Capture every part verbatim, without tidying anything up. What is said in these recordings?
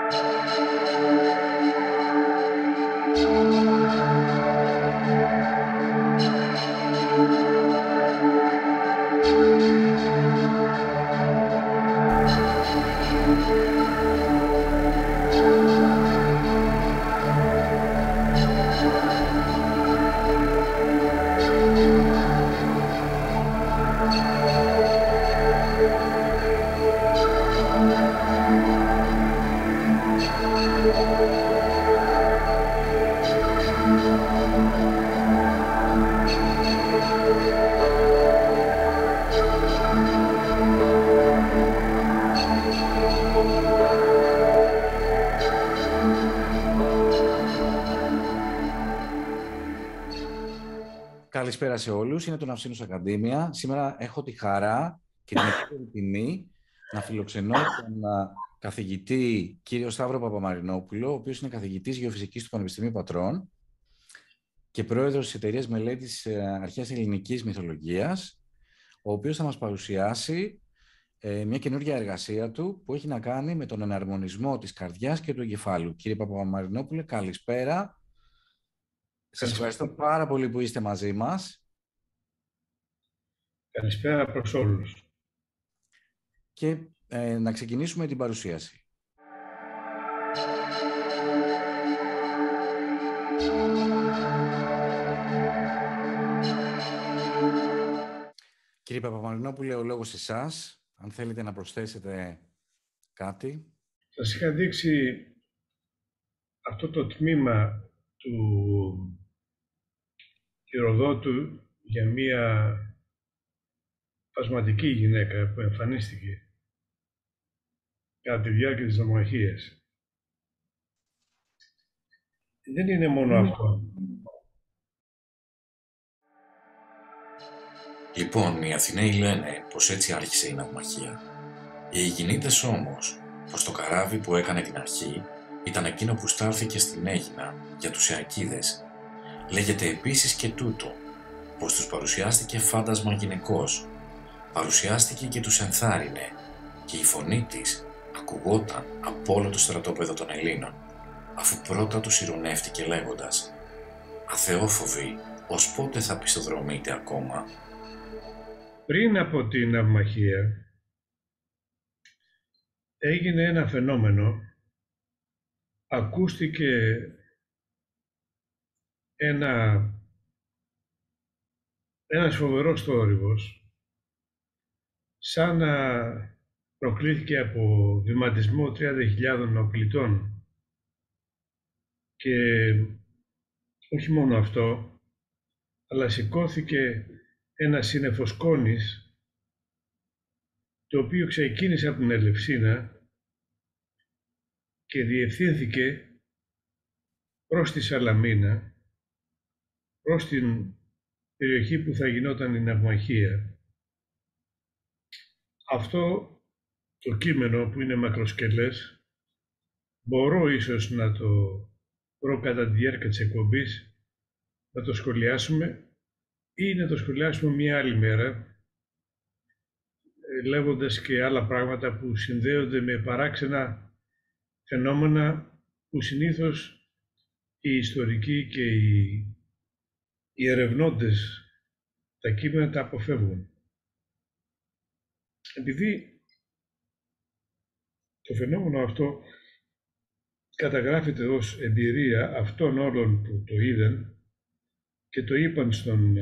Καλησπέρα σε όλους. Είναι το Ναυσίνους Ακαδημία. Σήμερα έχω τη χαρά και την ιδιαίτερη τιμή να φιλοξενώ τον καθηγητή κύριο Σταύρο Παπαμαρινόπουλο, ο οποίος είναι καθηγητής γεωφυσικής του Πανεπιστημίου Πατρών και πρόεδρος της εταιρείας μελέτης αρχαίας ελληνικής μυθολογίας, ο οποίος θα μας παρουσιάσει ε, μια καινούργια εργασία του που έχει να κάνει με τον εναρμονισμό της καρδιάς και του εγκεφάλου. Κύριε Παπαμαρινόπουλε, καλησπέρα. Σας ευχαριστώ πάρα πολύ που είστε μαζί μας. Καλησπέρα προς όλους. Και ε, να ξεκινήσουμε την παρουσίαση. Κύριε Παπαμαρινόπουλε, ο λόγος εσάς, αν θέλετε να προσθέσετε κάτι. Σας είχα δείξει αυτό το τμήμα του Ηροδότου για μία φασματική γυναίκα που εμφανίστηκε κατά τη διάρκεια της νομαρχίας. Δεν είναι μόνο αυτό. Λοιπόν, οι Αθηναίοι λένε πως έτσι άρχισε η ναυμαχία. Οι Αιγινίδες όμως, πως το καράβι που έκανε την αρχή ήταν εκείνο που στάλθηκε στην Αίγινα για τους Αιακίδες. Λέγεται επίσης και τούτο, πως τους παρουσιάστηκε φάντασμα γυναικός. Παρουσιάστηκε και τους ενθάρρυνε και η φωνή της ακουγόταν από όλο το στρατόπεδο των Ελλήνων, αφού πρώτα τους ηρωνεύτηκε λέγοντας «Αθεόφοβοι, ως πότε θα πιστοδρομείτε ακόμα?» Πριν από την ναυμαχία έγινε ένα φαινόμενο. Ακούστηκε ένα, ένας φοβερός θόρυβος, σαν να προκλήθηκε από βηματισμό τριάντα χιλιάδων οπλιτών. Και όχι μόνο αυτό, αλλά σηκώθηκε ένα σύννεφο σκόνης, το οποίο ξεκίνησε από την Ελευσίνα και διευθύνθηκε προς τη Σαλαμίνα, προς την περιοχή που θα γινόταν η ναυμαχία. Αυτό το κείμενο που είναι μακροσκελές, μπορώ ίσως να το βρω κατά τη διάρκεια της εκπομπής, να το σχολιάσουμε ή να το σχολιάσουμε μία άλλη μέρα, λέγοντας και άλλα πράγματα που συνδέονται με παράξενα φαινόμενα που συνήθως οι ιστορικοί και οι, οι ερευνώντες τα κείμενα τα αποφεύγουν. Επειδή το φαινόμενο αυτό καταγράφεται ως εμπειρία αυτών όλων που το είδαν και το είπαν στον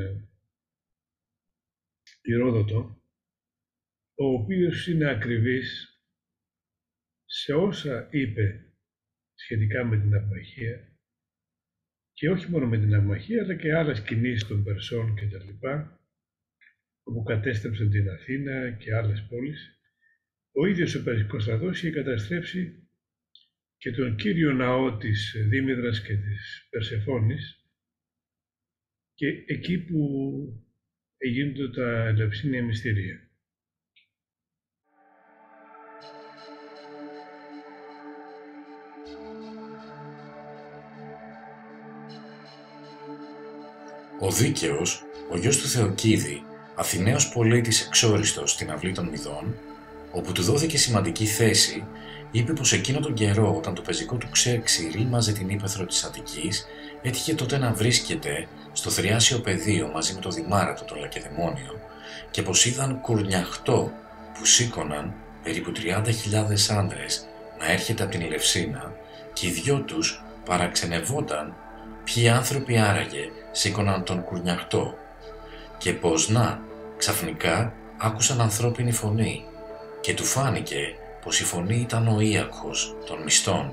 Ηρόδοτο, ο οποίος είναι ακριβής σε όσα είπε σχετικά με την ναυμαχία, και όχι μόνο με την ναυμαχία, αλλά και άλλες κινήσεις των Περσών και τα λοιπά, όπου κατέστρεψαν την Αθήνα και άλλες πόλεις. Ο ίδιος ο Περσικός στρατός είχε καταστρέψει και τον κύριο ναό της Δήμητρας και της Περσεφόνης, και εκεί που γίνονται τα ελευσίνια μυστήρια. Ο Δίκαιος, ο γιος του Θεοκίδη, Αθηναίος πολίτης εξόριστος στην αυλή των Μηδών, όπου του δόθηκε σημαντική θέση, είπε πως εκείνο τον καιρό, όταν το πεζικό του Ξέρξη ρήμαζε την ύπαιθρο της Αττικής, έτυχε τότε να βρίσκεται στο θριάσιο πεδίο μαζί με το Δημάρατο, το Λακεδαιμόνιο, και πως είδαν κουρνιαχτό που σήκωναν περίπου τριάντα χιλιάδες άνδρες να έρχεται από την Ελευσίνα, και οι δυο τους παραξενευόταν ποιοι άνθρωποι άραγε σήκωναν τον κουρνιαχτό, και πως να, ξαφνικά άκουσαν ανθρώπινη φωνή και του φάνηκε πως η φωνή ήταν ο Ίακχος των μυστών,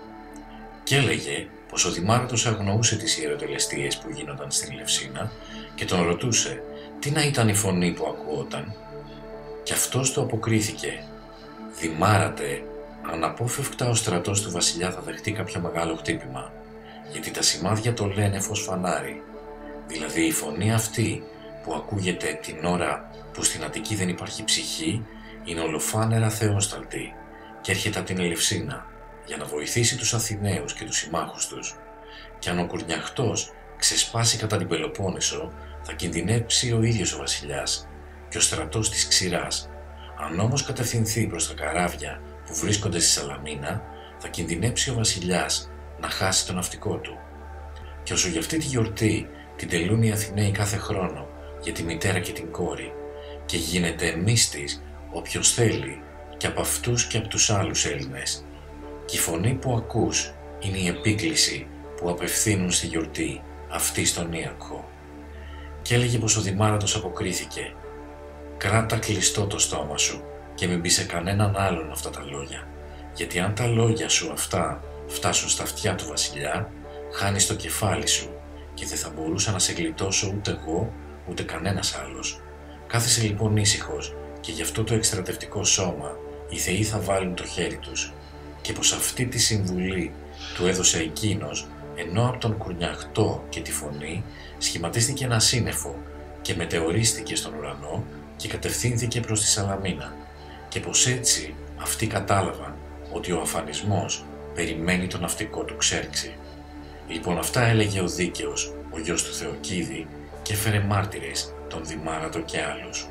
και έλεγε πως ο Δημάρατος αγνοούσε τις ιεροτελεστίες που γίνονταν στην Ελευσίνα και τον ρωτούσε τι να ήταν η φωνή που ακούοταν, και αυτός του αποκρίθηκε: «Δημάρατε, αναπόφευκτα ο στρατός του βασιλιά θα δεχτεί κάποιο μεγάλο χτύπημα, γιατί τα σημάδια το λένε φως φανάρι, δηλαδή η φωνή αυτή που ακούγεται την ώρα που στην Αττική δεν υπάρχει ψυχή είναι ολοφάνερα θεόσταλτη και έρχεται από την Ελευσίνα για να βοηθήσει τους Αθηναίους και τους συμμάχους τους, και αν ο κουρνιαχτός ξεσπάσει κατά την Πελοπόννησο θα κινδυνεύσει ο ίδιος ο βασιλιάς και ο στρατός της ξηράς. Αν όμως κατευθυνθεί προς τα καράβια που βρίσκονται στη Σαλαμίνα θα κινδυνεύσει ο βασιλιάς να χάσει το ναυτικό του. Και όσο για αυτή τη γιορτή την τελούν οι Αθηναίοι κάθε χρόνο για τη μητέρα και την κόρη, και γίνεται μύστης όποιος θέλει και από αυτούς και από τους άλλους Έλληνες, και η φωνή που ακούς είναι η επίκληση που απευθύνουν στη γιορτή αυτή στον Ίακχο». Και έλεγε πως ο Δημάρατος αποκρίθηκε: «Κράτα κλειστό το στόμα σου και μην πει σε κανέναν άλλον αυτά τα λόγια, γιατί αν τα λόγια σου αυτά φτάσουν στα αυτιά του βασιλιά, χάνεις το κεφάλι σου και δεν θα μπορούσα να σε γλιτώσω ούτε εγώ ούτε κανένας άλλος. Κάθισε λοιπόν ήσυχος και γι' αυτό το εκστρατευτικό σώμα οι θεοί θα βάλουν το χέρι τους». Και πως αυτή τη συμβουλή του έδωσε εκείνος, ενώ από τον κουρνιαχτό και τη φωνή σχηματίστηκε ένα σύννεφο και μετεωρίστηκε στον ουρανό και κατευθύνθηκε προς τη Σαλαμίνα, και πως έτσι αυτοί κατάλαβαν ότι ο αφανισμός περιμένει το ναυτικό του Ξέρξη. Λοιπόν, αυτά έλεγε ο Δίκαιος, ο γιος του Θεοκίδη, και έφερε μάρτυρες τον Δημάρατο και άλλους.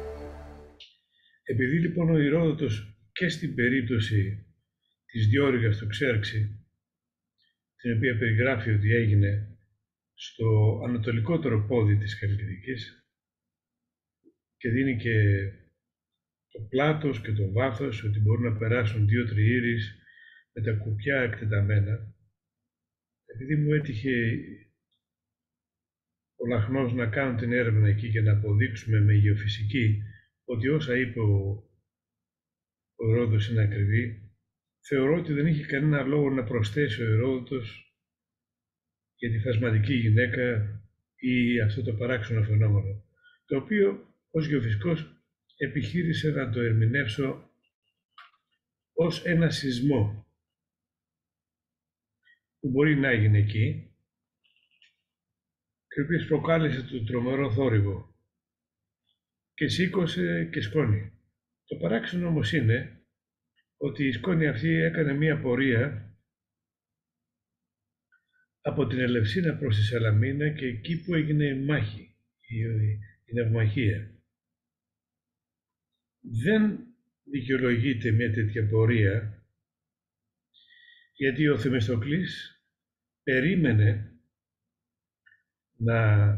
Επειδή λοιπόν ο Ηρόδοτος και στην περίπτωση της διόρυγας του Ξέρξη, την οποία περιγράφει ότι έγινε στο ανατολικότερο πόδι της Χαλκιδικής και δίνει και το πλάτος και το βάθος, ότι μπορούν να περάσουν δύο τριήρεις με τα κουπιά εκτεταμένα, επειδή μου έτυχε ο Λαχνός να κάνουν την έρευνα εκεί και να αποδείξουμε με γεωφυσική ότι όσα είπε ο, ο Ηρόδοτος είναι ακριβή, θεωρώ ότι δεν είχε κανένα λόγο να προσθέσει ο Ηρόδοτος για τη φασματική γυναίκα ή αυτό το παράξενο φαινόμενο, το οποίο ως γεωφυσικός επιχείρησε να το ερμηνεύσω ως ένα σεισμό που μπορεί να έγινε εκεί και ο οποίος προκάλεσε το τρομερό θόρυβο και σήκωσε και σκόνη. Το παράξενο όμως είναι ότι η σκόνη αυτή έκανε μία πορεία από την Ελευσίνα προς τη Σαλαμίνα και εκεί που έγινε η μάχη, η, η ναυμαχία. Δεν δικαιολογείται μια τέτοια πορεία, γιατί ο Θεμιστοκλής περίμενε να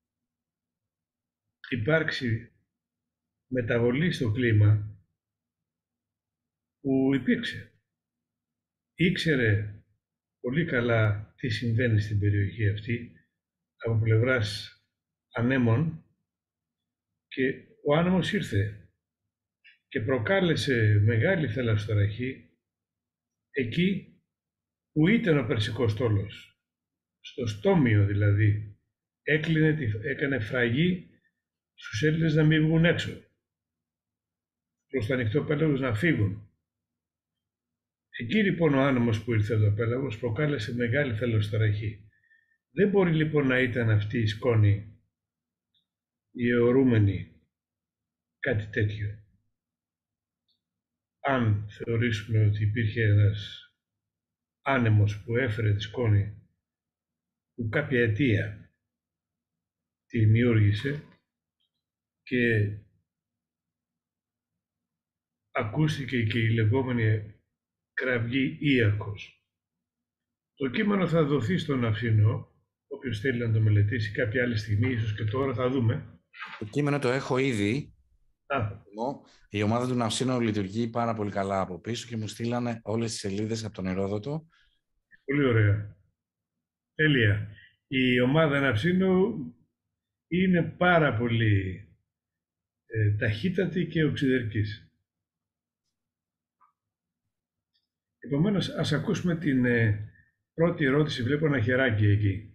υπάρξει μεταβολή στο κλίμα που υπήρξε. Ήξερε πολύ καλά τι συμβαίνει στην περιοχή αυτή από πλευράς ανέμων και ο άνεμος ήρθε και προκάλεσε μεγάλη θαλασσοταραχή εκεί που ήταν ο Περσικός στόλος, στο στόμιο δηλαδή. Έκλεινε, έκανε φραγή στους Έλληνες να μην βγουν έξω, προς το ανοιχτό πέλαγος να φύγουν. Εκεί λοιπόν ο άνεμος που ήρθε το πέλαγος προκάλεσε μεγάλη θαλασσοταραχή. Δεν μπορεί λοιπόν να ήταν αυτή η σκόνη, η αιωρούμενη, κάτι τέτοιο. Αν θεωρήσουμε ότι υπήρχε ένας άνεμος που έφερε τη σκόνη, που κάποια αιτία τη δημιούργησε και ακούστηκε και η λεγόμενη κραυγή ίακος. Το κείμενο θα δοθεί στον Ναυσίνο, όποιος θέλει να το μελετήσει κάποια άλλη στιγμή, ίσως και τώρα, θα δούμε. Το κείμενο το έχω ήδη. Α. Η ομάδα του Ναυσίνου λειτουργεί πάρα πολύ καλά από πίσω και μου στείλανε όλες τις σελίδες από τον Ηρόδοτο. Πολύ ωραία. Τέλεια. Η ομάδα Ναυσίνου είναι πάρα πολύ ε, ταχύτατη και οξυδερκής. Επομένως, ας ακούσουμε την ε, πρώτη ερώτηση. Βλέπω ένα χεράκι εκεί.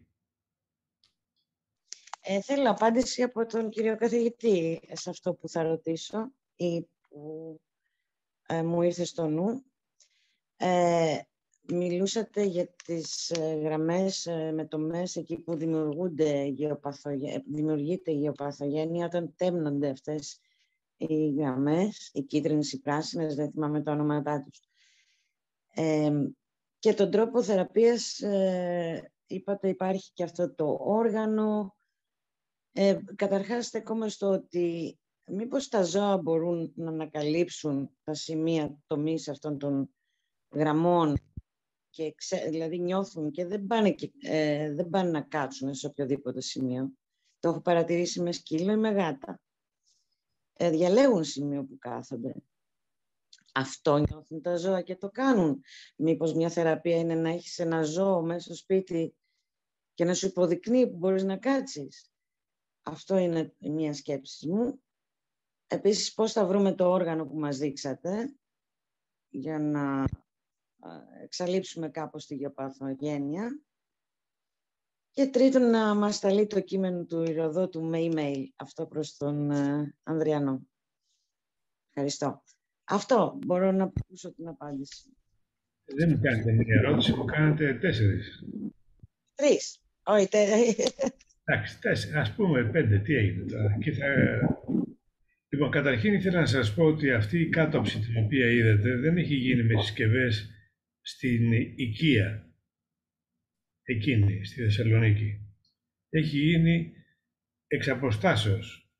Ε, θέλω απάντηση από τον κύριο καθηγητή σε αυτό που θα ρωτήσω ή που ε, μου ήρθε στο νου. Ε, μιλούσατε για τις ε, γραμμές ε, με τομές εκεί που δημιουργούνται γεωπαθογέ... δημιουργείται γεωπαθογένεια όταν τέμνονται αυτές οι γραμμές, οι κίτρινες, οι πράσινες, δεν θυμάμαι τα ονόματά τους. Ε, και τον τρόπο θεραπείας, ε, είπατε υπάρχει και αυτό το όργανο. Ε, καταρχάς στεκόμαι στο ότι μήπως τα ζώα μπορούν να ανακαλύψουν τα σημεία τομής αυτών των γραμμών και ξε, δηλαδή νιώθουν και δεν πάνε, και, ε, δεν πάνε να κάτσουν σε οποιοδήποτε σημείο. Το έχω παρατηρήσει με σκύλο ή με γάτα. Ε, διαλέγουν σημείο που κάθονται. Αυτό νιώθουν τα ζώα και το κάνουν. Μήπως μια θεραπεία είναι να έχεις ένα ζώο μέσα στο σπίτι και να σου υποδεικνύει που μπορείς να κάτσεις. Αυτό είναι μια σκέψη μου. Επίσης, πώς θα βρούμε το όργανο που μας δείξατε για να εξαλείψουμε κάπως τη γεωπαθογένεια. Και τρίτον, να μας σταλεί το κείμενο του Ηροδότου με email, αυτό προς τον Ανδριανό. Ευχαριστώ. Αυτό, μπορώ να ακούσω την απάντηση. Δεν μου κάνετε μια ερώτηση, μου κάνετε τέσσερις. Τρεις. Όχι, τε... Εντάξει, τέσσερις. Ας πούμε πέντε. Τι έγινε τώρα. Και θα... Λοιπόν, καταρχήν ήθελα να σας πω ότι αυτή η κάτωψη την οποία είδατε δεν έχει γίνει με συσκευές στην οικία, εκείνη, στη Θεσσαλονίκη. Έχει γίνει εξ αποστάσεως,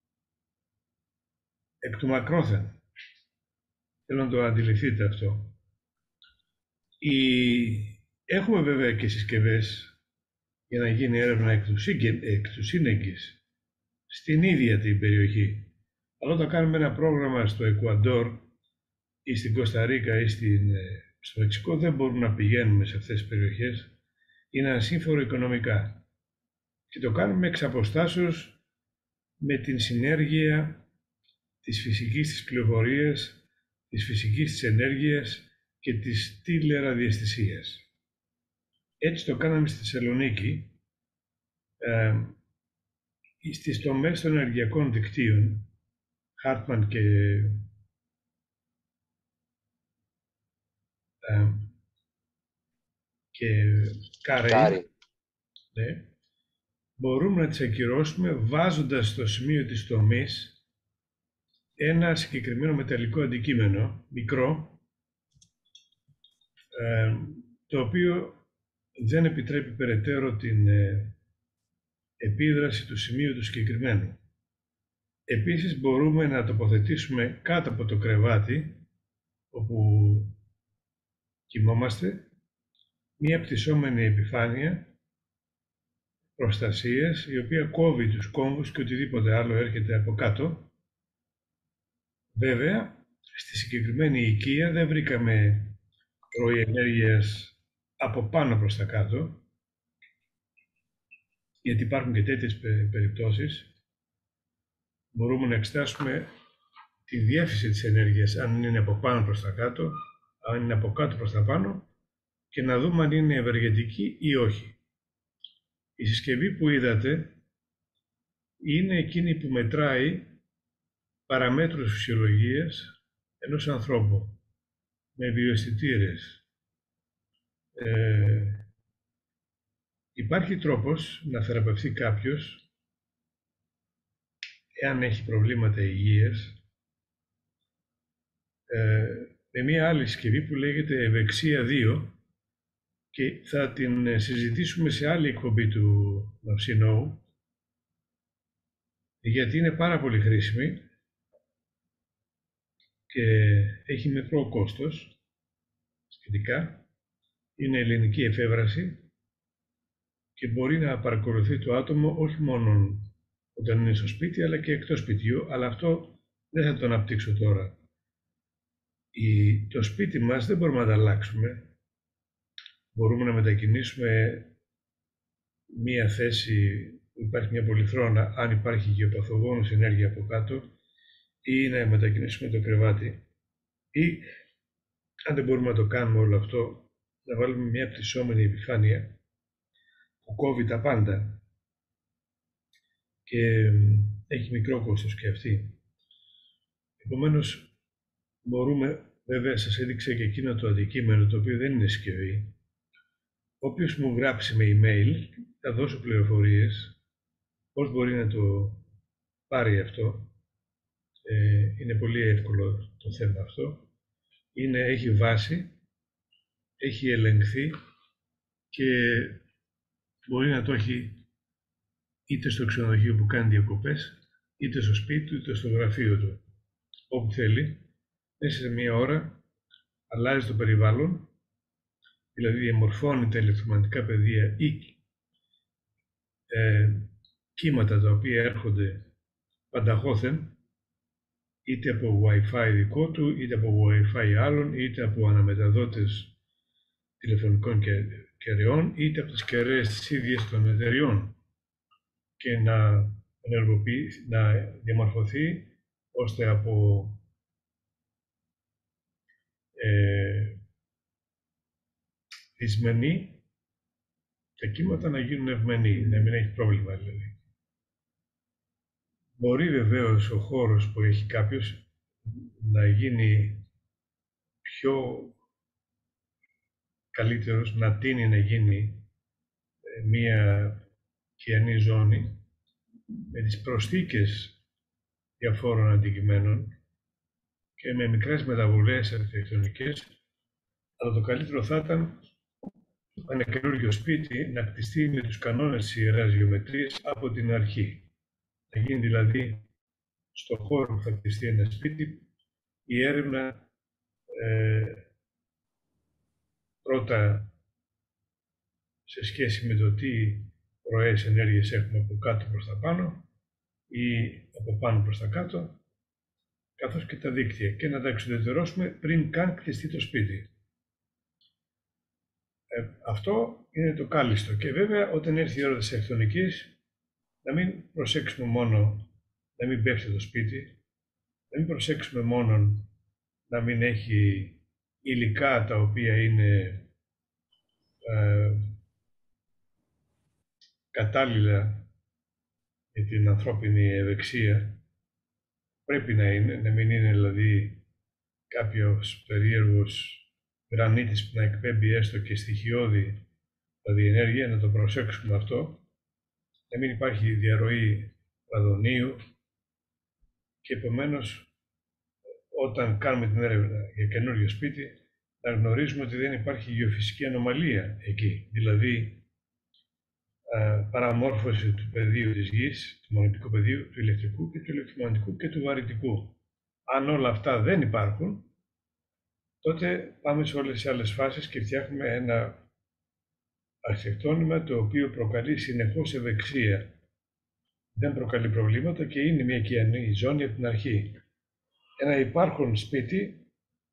εκ του μακρόθεν. Θέλω να το αντιληφθείτε αυτό. Η... Έχουμε βέβαια και συσκευές για να γίνει έρευνα εκ του, σύγκε... εκ του σύνεγγυς στην ίδια την περιοχή. Αλλά όταν κάνουμε ένα πρόγραμμα στο Εκουαντόρ ή στην Κοσταρίκα ή στην... στο Μεξικό δεν μπορούμε να πηγαίνουμε σε αυτές τις περιοχές. Είναι ασύμφορο οικονομικά. Και το κάνουμε εξ αποστάσεως με την συνέργεια της φυσικής της πληροφορίας, της φυσικής της ενέργειας και της τηλεραδιαισθησίας. Έτσι το κάναμε στη Θεσσαλονίκη, ε, στις τομές των ενεργειακών δικτύων, Χάρτμαν και, ε, και Κάρεϊ, ναι, μπορούμε να τις ακυρώσουμε βάζοντας στο σημείο της τομής ένα συγκεκριμένο μεταλλικό αντικείμενο, μικρό, ε, το οποίο δεν επιτρέπει περαιτέρω την ε, επίδραση του σημείου του συγκεκριμένου. Επίσης μπορούμε να τοποθετήσουμε κάτω από το κρεβάτι, όπου κοιμόμαστε, μία πτυσσόμενη επιφάνεια προστασίας, η οποία κόβει τους κόμβους και οτιδήποτε άλλο έρχεται από κάτω. Βέβαια, στη συγκεκριμένη οικία δεν βρήκαμε ροή ενέργειας από πάνω προς τα κάτω, γιατί υπάρχουν και τέτοιες περιπτώσεις. Μπορούμε να εξετάσουμε τη διεύθυνση της ενέργειας, αν είναι από πάνω προς τα κάτω, αν είναι από κάτω προς τα πάνω, και να δούμε αν είναι ευεργετική ή όχι. Η συσκευή που είδατε είναι εκείνη που μετράει παραμέτρους φυσιολογίας ενός ανθρώπου, με βιοαισθητήρες. Ε, υπάρχει τρόπος να θεραπευτεί κάποιος, εάν έχει προβλήματα υγείας, ε, με μία άλλη συσκευή που λέγεται Ευεξία δύο, και θα την συζητήσουμε σε άλλη εκπομπή του Ναυσινόου, γιατί είναι πάρα πολύ χρήσιμη και έχει μικρό κόστος σχετικά. Είναι ελληνική εφεύραση και μπορεί να παρακολουθεί το άτομο όχι μόνο όταν είναι στο σπίτι, αλλά και εκτός σπιτιού, αλλά αυτό δεν θα το αναπτύξω τώρα. Η, το σπίτι μας δεν μπορούμε να τα αλλάξουμε. Μπορούμε να μετακινήσουμε μία θέση που υπάρχει μια πολυθρόνα, αν υπάρχει γεωπαθογόνος ενέργεια από κάτω, ή να μετακινήσουμε το κρεβάτι, ή αν δεν μπορούμε να το κάνουμε όλο αυτό, να βάλουμε μια πτυσσόμενη επιφάνεια που κόβει τα πάντα και έχει μικρό κόστος και αυτή. Επομένως, μπορούμε, βέβαια σας έδειξα και εκείνο το αντικείμενο, το οποίο δεν είναι συσκευή. Όποιος μου γράψει με email, θα δώσω πληροφορίες, πώς μπορεί να το πάρει αυτό. Ε, είναι πολύ εύκολο το θέμα αυτό. Είναι, έχει βάση, έχει ελεγχθεί και μπορεί να το έχει είτε στο ξενοδοχείο που κάνει διακοπές, είτε στο σπίτι του, είτε στο γραφείο του. Όπου θέλει, μέσα σε μία ώρα αλλάζει το περιβάλλον, δηλαδή διαμορφώνει τα ηλεκτρομαγνητικά πεδία ή ε, κύματα τα οποία έρχονται πανταχώθεν, είτε από Wi-Fi δικό του, είτε από Wi-Fi άλλων, είτε από αναμεταδότες τηλεφωνικών κεραιών, είτε από τις κεραίες της ίδιας των εταιριών, και να ενεργοποιήσει, να διαμορφωθεί ώστε από ε, δυσμενή τα κύματα να γίνουν ευμενή, να μην έχει πρόβλημα δηλαδή. Μπορεί βεβαίως ο χώρος που έχει κάποιος να γίνει πιο καλύτερος, να τείνει να γίνει μία κιανή ζώνη με τις προσθήκες διαφόρων αντικειμένων και με μικρές μεταβολές αρχιτεκτονικές, αλλά το καλύτερο θα ήταν ένα καινούργιο σπίτι να κτιστεί με τους κανόνες της Ιεράς Γεωμετρίας από την αρχή. Να γίνει δηλαδή στο χώρο που θα κτιστεί ένα σπίτι η έρευνα ε, πρώτα σε σχέση με το τι ροές ενέργειας έχουμε από κάτω προς τα πάνω ή από πάνω προς τα κάτω, καθώς και τα δίκτυα, και να τα εξουδετερώσουμε πριν καν κτιστεί το σπίτι. Ε, αυτό είναι το κάλλιστο. Και βέβαια, όταν έρθει η ώρα της αρχιτεκτονικής, να μην προσέξουμε μόνο να μην πέφτει το σπίτι, να μην προσέξουμε μόνο να μην έχει υλικά τα οποία είναι ε, κατάλληλα για την ανθρώπινη ευεξία. Πρέπει να είναι, να μην είναι δηλαδή κάποιος περίεργος γρανίτης που να εκπέμπει έστω και στοιχειώδη δηλαδή ενέργεια, να το προσέξουμε αυτό, να μην υπάρχει διαρροή ραδονίου και επομένως όταν κάνουμε την έρευνα για καινούριο σπίτι να γνωρίζουμε ότι δεν υπάρχει γεωφυσική ανομαλία εκεί, δηλαδή α, παραμόρφωση του πεδίου της γης, του μαγνητικού πεδίου, του ηλεκτρικού και του ηλεκτρομαγνητικού και του βαρυτικού. Αν όλα αυτά δεν υπάρχουν, τότε πάμε σε όλες τις άλλες φάσεις και φτιάχνουμε ένα αρχιτεκτόνημα το οποίο προκαλεί συνεχώς ευεξία. Δεν προκαλεί προβλήματα και είναι μια κιανή ζώνη από την αρχή. Ένα υπάρχον σπίτι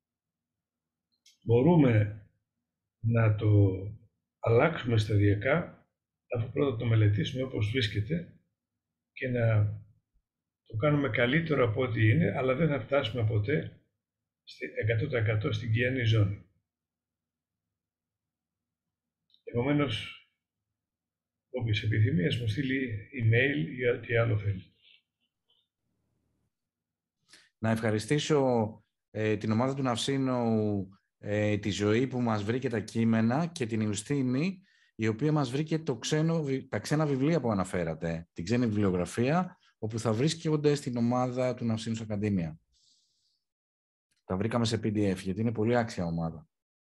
μπορούμε να το αλλάξουμε σταδιακά, αφού πρώτα το μελετήσουμε όπως βρίσκεται και να το κάνουμε καλύτερο από ό,τι είναι, αλλά δεν θα φτάσουμε ποτέ εκατό τοις εκατό στην κιανή ζώνη. Επομένως, όποιος επιθυμεί, ας μου στείλει email ή τι άλλο θέλει. Να ευχαριστήσω ε, την ομάδα του Ναυσίνου, ε, τη Ζωή που μας βρήκε τα κείμενα, και την Ιουστίνη, η οποία μας βρήκε το ξένο, τα ξένα βιβλία που αναφέρατε, την ξένη βιβλιογραφία, όπου θα βρίσκονται στην ομάδα του Ναυσίνου Ακαδημία. Τα βρήκαμε σε πι ντι εφ, γιατί είναι πολύ άξια ομάδα.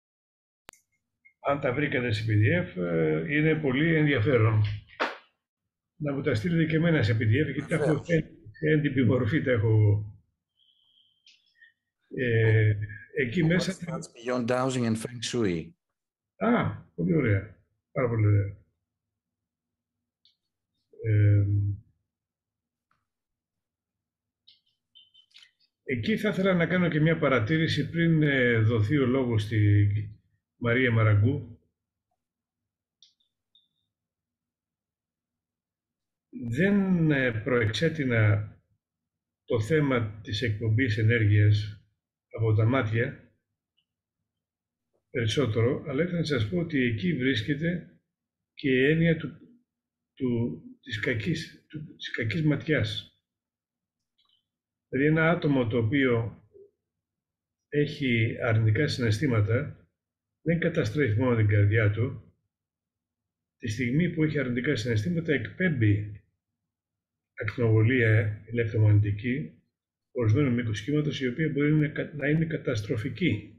Αν τα βρήκατε σε πι ντι εφ, είναι πολύ ενδιαφέρον. Να μου τα στείλετε και εμένα σε πι ντι εφ, γιατί τα έχω σε έντυπη μορφή, τα έχω. Ε, εκεί μέσα... That's beyond dowsing and feng shui. Α, πολύ ωραία. Πάρα πολύ ωραία. Ε, εκεί θα ήθελα να κάνω και μια παρατήρηση πριν ε, δοθεί ο λόγος στη Μαρία Μαραγκού. Δεν ε, προεξέτεινα το θέμα της εκπομπής ενέργειας από τα μάτια περισσότερο, αλλά ήθελα να σας πω ότι εκεί βρίσκεται και η έννοια του, του, της, κακής, του, της κακής ματιάς. Δηλαδή ένα άτομο το οποίο έχει αρνητικά συναισθήματα δεν καταστρέφει μόνο την καρδιά του. Τη στιγμή που έχει αρνητικά συναισθήματα εκπέμπει ακτινοβολία ηλεκτρομαγνητική ορισμένου μήκους κύματος, η οποία μπορεί να είναι καταστροφική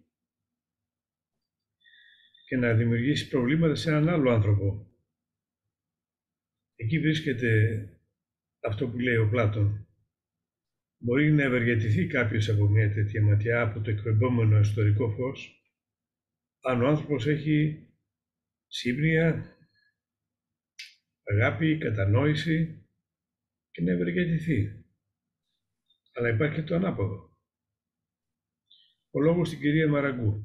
και να δημιουργήσει προβλήματα σε έναν άλλο άνθρωπο. Εκεί βρίσκεται αυτό που λέει ο Πλάτων. Μπορεί να ευεργετηθεί κάποιος από μια τέτοια ματιά, από το εκπεμπόμενο ιστορικό φως, αν ο άνθρωπος έχει σύμπνοια, αγάπη, κατανόηση και να ευεργετηθεί. Αλλά υπάρχει και το ανάποδο. Ο λόγος στην κυρία Μαραγκού.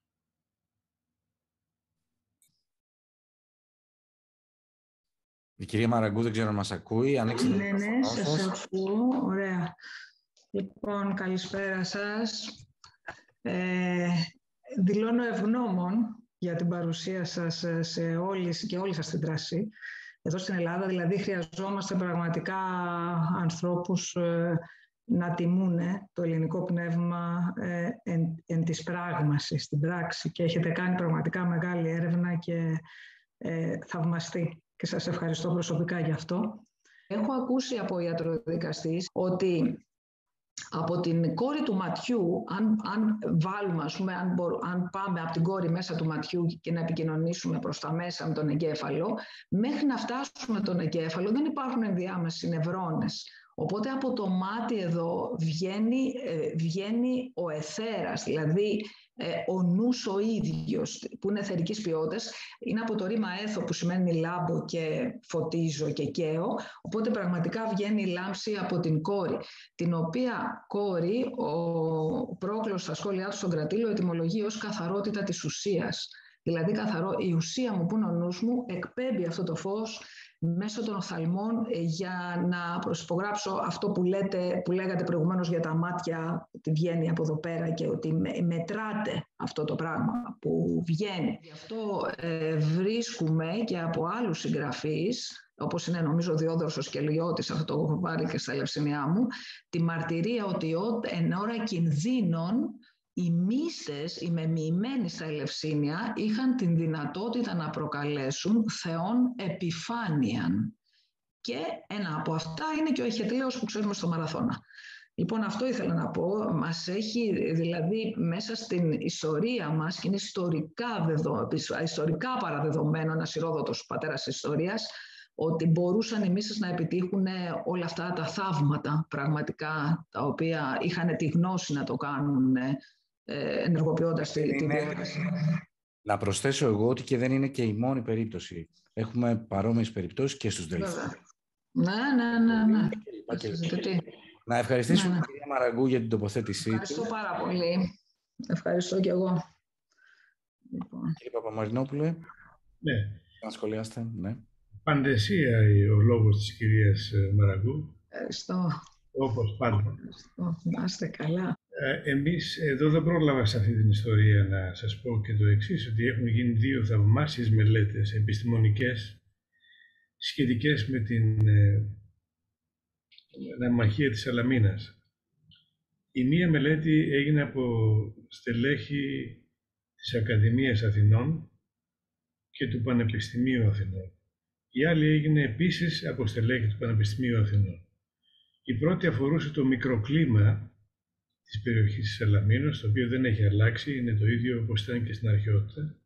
Η κυρία Μαραγκού δεν ξέρω αν μας ακούει. Ανοίξτε ναι, ναι, σας ακούω. Ωραία. Λοιπόν, καλησπέρα σας. Ε, δηλώνω ευγνώμων για την παρουσία σας σε όλη και όλη σας την δράση. Εδώ στην Ελλάδα, δηλαδή, χρειαζόμαστε πραγματικά ανθρώπους ε, να τιμούν το ελληνικό πνεύμα ε, εν, εν της πράγμασης, στην πράξη. Και έχετε κάνει πραγματικά μεγάλη έρευνα και ε, θαυμαστή. Και σας ευχαριστώ προσωπικά γι' αυτό. Έχω ακούσει από ιατροδικαστής ότι από την κόρη του ματιού, αν, αν βάλουμε, ας πούμε, αν, μπορούμε, αν πάμε από την κόρη μέσα του ματιού και να επικοινωνήσουμε προς τα μέσα με τον εγκέφαλο, μέχρι να φτάσουμε τον εγκέφαλο δεν υπάρχουν ενδιάμεσοι νευρώνες. Οπότε από το μάτι εδώ βγαίνει, ε, βγαίνει ο εθέρας, δηλαδή ε, ο νους ο ίδιος, που είναι εθερικής ποιότητας, είναι από το ρήμα έθο που σημαίνει λάμπω και φωτίζω και καίω, οπότε πραγματικά βγαίνει η λάμψη από την κόρη, την οποία κόρη ο Πρόκλος στα σχόλιά του στον Κρατήλο ετυμολογεί ως καθαρότητα της ουσίας. Δηλαδή καθαρό, η ουσία μου που είναι ο νους μου εκπέμπει αυτό το φως μέσω των οφθαλμών για να προσυπογράψω αυτό που, λέτε, που λέγατε προηγουμένως για τα μάτια, ότι βγαίνει από εδώ πέρα και ότι μετράτε αυτό το πράγμα που βγαίνει. Γι' αυτό ε, βρίσκουμε και από άλλους συγγραφείς, όπως είναι νομίζω ο Διόδωρος ο Σκελιώτης, αυτό το έχω πάρει και στα ελευσινιά μου, τη μαρτυρία ότι εν ώρα κινδύνων οι μύστες, οι μεμοιημένοι στα Ελευσίνια, είχαν την δυνατότητα να προκαλέσουν θεών επιφάνειαν. Και ένα από αυτά είναι και ο Εχετλέος που ξέρουμε στο Μαραθώνα. Λοιπόν, αυτό ήθελα να πω. Μας έχει δηλαδή μέσα στην ιστορία μας, και είναι ιστορικά, δεδο, ιστορικά παραδεδομένο, ένας Ηρόδοτος πατέρας της ιστορίας, ότι μπορούσαν οι μύστες να επιτύχουν όλα αυτά τα θαύματα πραγματικά, τα οποία είχαν τη γνώση να το κάνουν, ενεργοποιώντας την τηλεόραση. Να προσθέσω εγώ ότι και δεν είναι και η μόνη περίπτωση. Έχουμε παρόμοιες περιπτώσεις και στους Δελφούς. Ναι, ναι, ναι. ναι. Να ευχαριστήσουμε ναι, ναι. την κυρία Μαραγκού για την τοποθέτησή της. Ευχαριστώ πάρα πολύ. Ευχαριστώ κι εγώ. Λοιπόν. Κύριε Παπαμαρινόπουλε, ναι. να σχολιάσετε. Ναι. Παντεσία ο λόγος της κυρίας Μαραγκού. Ευχαριστώ. Όπως πάντα. Ευχαριστώ. Να είστε καλά. Εμείς εδώ δεν πρόλαβα σε αυτή την ιστορία να σας πω και το εξής, ότι έχουν γίνει δύο θαυμάσιες μελέτες επιστημονικές σχετικές με την ε, ναυμαχία της Σαλαμίνας. Η μία μελέτη έγινε από στελέχη της Ακαδημίας Αθηνών και του Πανεπιστημίου Αθηνών. Η άλλη έγινε επίσης από στελέχη του Πανεπιστημίου Αθηνών. Η πρώτη αφορούσε το μικροκλίμα της περιοχής της Σαλαμίνος, το οποίο δεν έχει αλλάξει, είναι το ίδιο όπως ήταν και στην αρχαιότητα.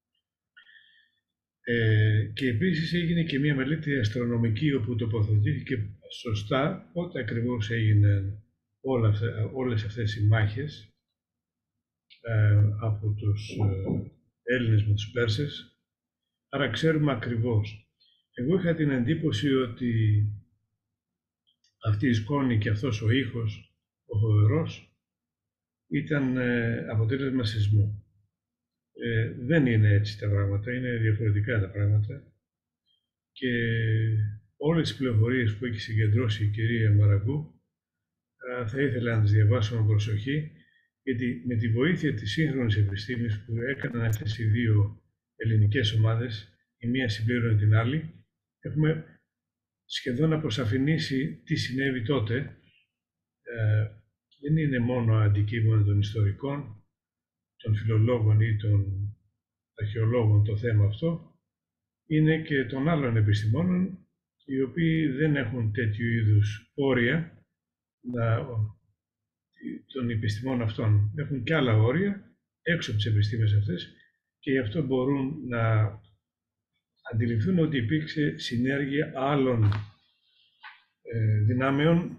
Ε, και επίσης έγινε και μία μελέτη αστρονομική, όπου τοποθετήθηκε σωστά πότε ακριβώς έγιναν όλα αυτά, όλες αυτές οι μάχες ε, από τους ε, Έλληνες με τους Πέρσες, άρα ξέρουμε ακριβώς. Εγώ είχα την εντύπωση ότι αυτή η σκόνη και αυτός ο ήχος, ο φοβερός, ήταν ε, αποτέλεσμα σεισμού. Ε, δεν είναι έτσι τα πράγματα, είναι διαφορετικά τα πράγματα. Και όλες τις πληροφορίες που έχει συγκεντρώσει η κυρία Μαραγκού ε, θα ήθελα να τις διαβάσω με προσοχή, γιατί με τη βοήθεια της σύγχρονης επιστήμης που έκαναν αυτές οι δύο ελληνικές ομάδες, η μία συμπλήρωνε την άλλη, έχουμε σχεδόν αποσαφηνίσει τι συνέβη τότε. Ε, δεν είναι μόνο αντικείμενο των ιστορικών, των φιλολόγων ή των αρχαιολόγων το θέμα αυτό, είναι και των άλλων επιστημόνων, οι οποίοι δεν έχουν τέτοιου είδους όρια να, των επιστημών αυτών. Έχουν και άλλα όρια έξω από τις επιστήμες αυτές και γι' αυτό μπορούν να αντιληφθούν ότι υπήρξε συνέργεια άλλων ε, δυνάμεων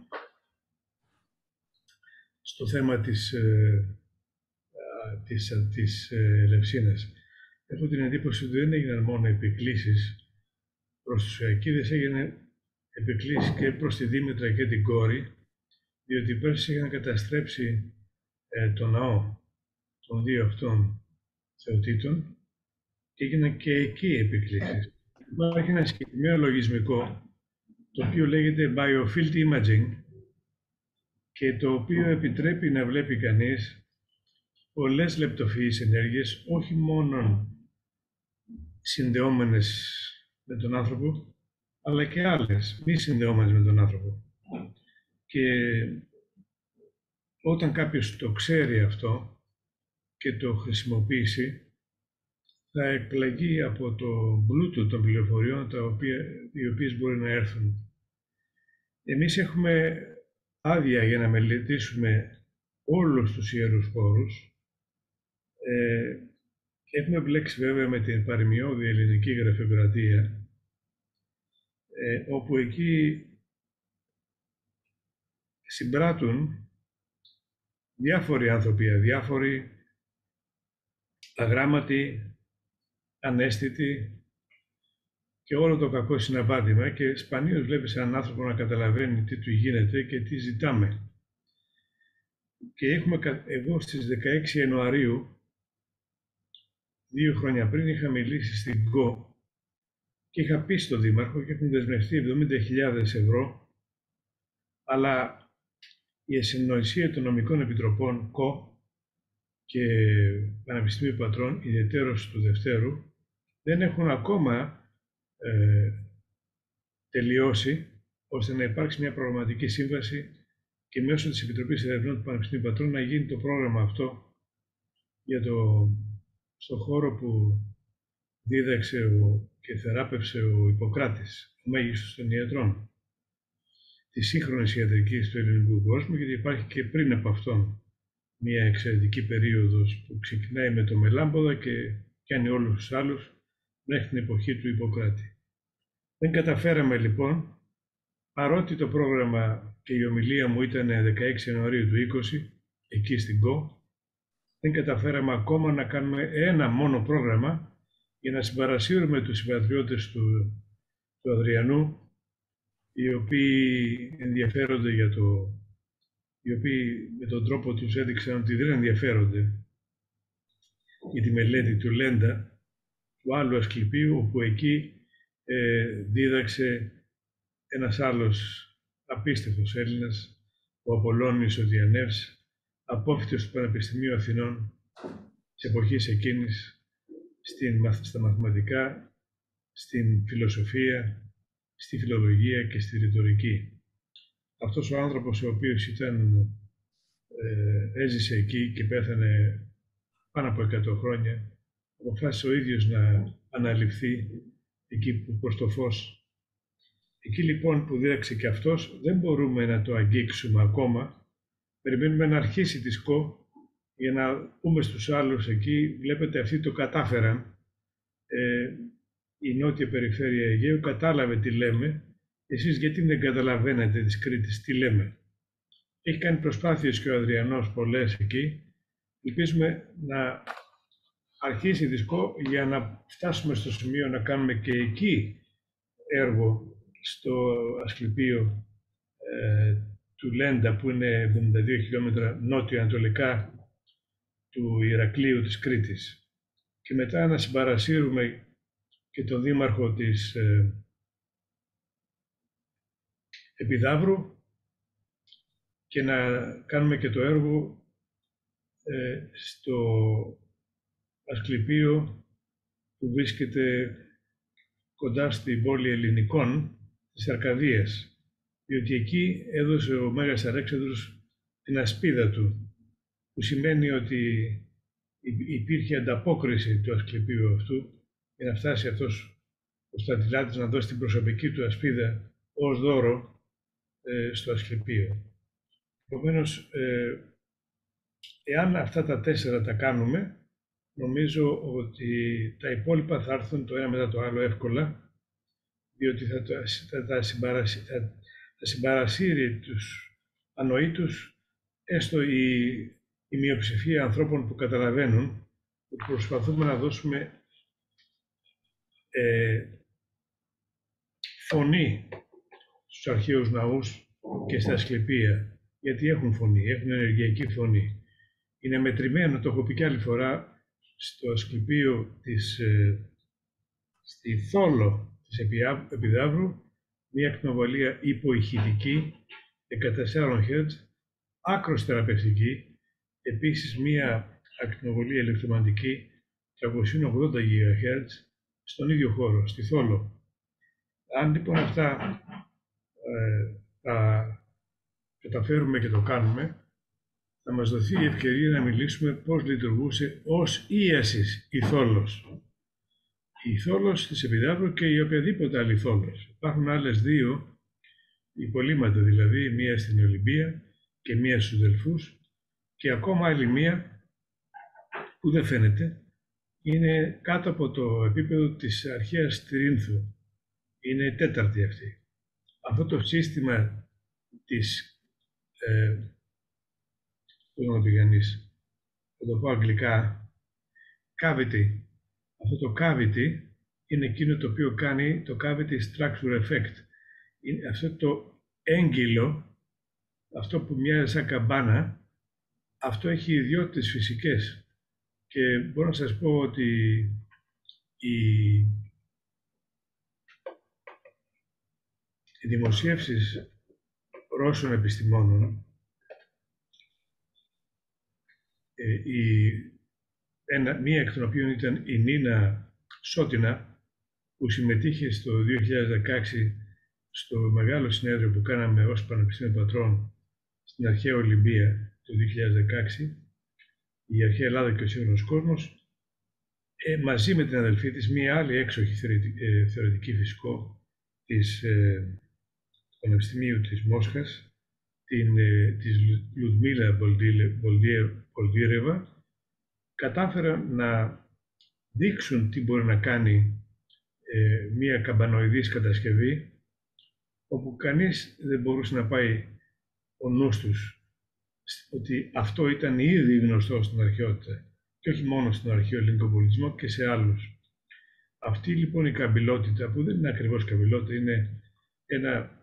στο θέμα της, ε, της, της ε, Ελευσίνας. Έχω την εντύπωση ότι δεν έγιναν μόνο επικλήσεις προς τους Ιακίδες, έγιναν επικλήσεις και προς τη Δήμητρα και την κόρη, διότι οι Πέρσες είχαν καταστρέψει ε, το ναό των δύο αυτών θεοτήτων και έγιναν και εκεί επικλήσεις. Υπάρχει ένα συγκεκριμένο λογισμικό, το οποίο λέγεται Biofield Imaging και το οποίο επιτρέπει να βλέπει κανείς πολλές λεπτοφυείς ενέργειες, όχι μόνο συνδεόμενες με τον άνθρωπο, αλλά και άλλες μη συνδεόμενες με τον άνθρωπο. Και όταν κάποιος το ξέρει αυτό και το χρησιμοποιήσει, θα εκπλαγεί από το πλούτο των πληροφοριών τα οποία, οι οποίες μπορεί να έρθουν. Εμείς έχουμε άδεια για να μελετήσουμε όλους τους ιερούς χώρους. Ε, έχουμε μπλέξει βέβαια με την παροιμιώδη ελληνική γραφειοκρατία, ε, όπου εκεί συμπράττουν διάφοροι άνθρωποι, διάφοροι αγράμματοι, ανέστητοι και όλο το κακό συναπάτημα, και σπανίως βλέπεις έναν άνθρωπο να καταλαβαίνει τι του γίνεται και τι ζητάμε. Και έχουμε, εγώ στις δεκαέξι Ιανουαρίου, δύο χρόνια πριν, είχα μιλήσει στην ΚΟ και είχα πει στον Δήμαρχο και έχουν δεσμευτεί εβδομήντα χιλιάδες ευρώ, αλλά η ασυνοησία των νομικών επιτροπών ΚΟ και Πανεπιστημίου Πατρών, ιδιαιτέρως του Δευτέρου, δεν έχουν ακόμα ε, τελειώσει ώστε να υπάρξει μια προγραμματική σύμβαση και μέσω της Επιτροπής Ερευνών του Πανεπιστημίου Πατρών να γίνει το πρόγραμμα αυτό για το, στο χώρο που δίδαξε ο, και θεράπευσε ο Ιπποκράτης, ο μέγιστος των ιατρών, της σύγχρονης ιατρικής του ελληνικού κόσμου, γιατί υπάρχει και πριν από αυτόν μια εξαιρετική περίοδος που ξεκινάει με το Μελάμποδα και κάνει όλους τους άλλους μέχρι την εποχή του Ιπποκράτη. Δεν καταφέραμε λοιπόν, παρότι το πρόγραμμα και η ομιλία μου ήταν δεκαέξι Ιανουαρίου του είκοσι, εκεί στην ΚΟ, δεν καταφέραμε ακόμα να κάνουμε ένα μόνο πρόγραμμα για να συμπαρασύρουμε τους συμπατριώτες του, του Αδριανού, οι οποίοι ενδιαφέρονται για το, οι οποίοι με τον τρόπο τους έδειξαν ότι δεν ενδιαφέρονται για τη μελέτη του Λέντα, του άλλου Ασκληπίου, όπου εκεί ε, δίδαξε ένας άλλος απίστευτος Έλληνας, ο Απολλώνης ο Διανεύς, απόφοιτος του Πανεπιστημίου Αθηνών της εποχής εκείνης, στην, στα μαθηματικά, στην φιλοσοφία, στη φιλολογία και στη ρητορική. Αυτός ο άνθρωπος, ο οποίος ήταν, ε, έζησε εκεί και πέθανε πάνω από εκατό χρόνια, αποφάσισε ο ίδιος να αναλυφθεί εκεί που προς το φως. Εκεί λοιπόν που δίδαξε και αυτός, δεν μπορούμε να το αγγίξουμε ακόμα. Περιμένουμε να αρχίσει τη ΣΚΟ για να πούμε στους άλλους εκεί, βλέπετε αυτοί το κατάφεραν. Ε, η νότια περιφέρεια Αιγαίου κατάλαβε τι λέμε, εσείς γιατί δεν καταλαβαίνετε της Κρήτης τι λέμε. Έχει κάνει προσπάθειες και ο Αδριανός πολλές εκεί, ελπίζουμε να αρχίσει δισκό για να φτάσουμε στο σημείο να κάνουμε και εκεί έργο στο Ασκληπείο ε, του Λέντα, που είναι εβδομήντα δύο χιλιόμετρα νότιο-ανατολικά του Ηρακλείου της Κρήτης. Και μετά να συμπαρασύρουμε και τον δήμαρχο της ε, Επιδαύρου και να κάνουμε και το έργο ε, στο Ασκληπείο που βρίσκεται κοντά στην πόλη Ελληνικών της Αρκαδίας, διότι εκεί έδωσε ο Μέγας Αλέξανδρος την ασπίδα του, που σημαίνει ότι υπήρχε ανταπόκριση του Ασκληπείου αυτού για να φτάσει αυτός ο στρατηλάτης να δώσει την προσωπική του ασπίδα ως δώρο ε, στο Ασκληπείο. Επομένως, ε, εάν αυτά τα τέσσερα τα κάνουμε, νομίζω ότι τα υπόλοιπα θα έρθουν το ένα μετά το άλλο εύκολα, διότι θα, το, θα, θα, συμπαρασύ, θα, θα συμπαρασύρει τους ανοήτους, έστω η, η μειοψηφία ανθρώπων που καταλαβαίνουν ότι προσπαθούμε να δώσουμε ε, φωνή στους αρχαίους ναούς και στα Ασκληπεία, γιατί έχουν φωνή, έχουν ενεργειακή φωνή. Είναι μετρημένο, το έχω πει και άλλη φορά, στο Ασκληπείο της, ε, στη Θόλο της Επιδαύρου, μια ακτινοβολία υποηχητική δεκατέσσερα χερτζ, άκρως θεραπευτική, επίσης μια ακτινοβολία ηλεκτρομαγνητική τριακόσια ογδόντα γιγαχερτζ στον ίδιο χώρο, στη Θόλο. Αν λοιπόν αυτά ε, τα καταφέρουμε και το κάνουμε, θα μας δοθεί η ευκαιρία να μιλήσουμε πώς λειτουργούσε ως ίασης η Θόλος. Η Θόλος της Επιδαύρου και η οποιαδήποτε άλλη Θόλος. Υπάρχουν άλλες δύο υπολείμματα, δηλαδή μία στην Ολυμπία και μία στους Δελφούς και ακόμα άλλη μία που δεν φαίνεται, είναι κάτω από το επίπεδο της αρχαίας Τυρίνθου. Είναι τέταρτη αυτή. Αυτό το σύστημα της ε, πώς να το πει κανείς, θα το πω αγγλικά, cavity. Αυτό το cavity είναι εκείνο το οποίο κάνει το cavity structure effect. Είναι αυτό το έγκυλο, αυτό που μοιάζει σαν καμπάνα, αυτό έχει ιδιότητες φυσικές. Και μπορώ να σας πω ότι οι, οι δημοσίευσεις Ρώσων επιστημόνων, η, ένα, μία εκ των οποίων ήταν η Νίνα Σότινα, που συμμετείχε στο δύο χιλιάδες δεκαέξι στο μεγάλο συνέδριο που κάναμε ως Πανεπιστήμιο Πατρών στην αρχαία Ολυμπία το δύο χιλιάδες δεκαέξι, η αρχαία Ελλάδα και ο σύγχρονος κόσμος, ε, μαζί με την αδελφή της, μία άλλη έξοχη ε, θεωρητική φυσικό της ε, Πανεπιστημίου της Μόσχας, την, ε, της Λουδμίλα Μπολντίερεβα, κατάφεραν να δείξουν τι μπορεί να κάνει ε, μία καμπανοειδής κατασκευή, όπου κανείς δεν μπορούσε να πάει ο νους τους ότι αυτό ήταν ήδη γνωστό στην αρχαιότητα και όχι μόνο στον αρχαίο ελληνικό πολιτισμό και σε άλλους. Αυτή λοιπόν η καμπυλότητα, που δεν είναι ακριβώς καμπυλότητα, είναι ένα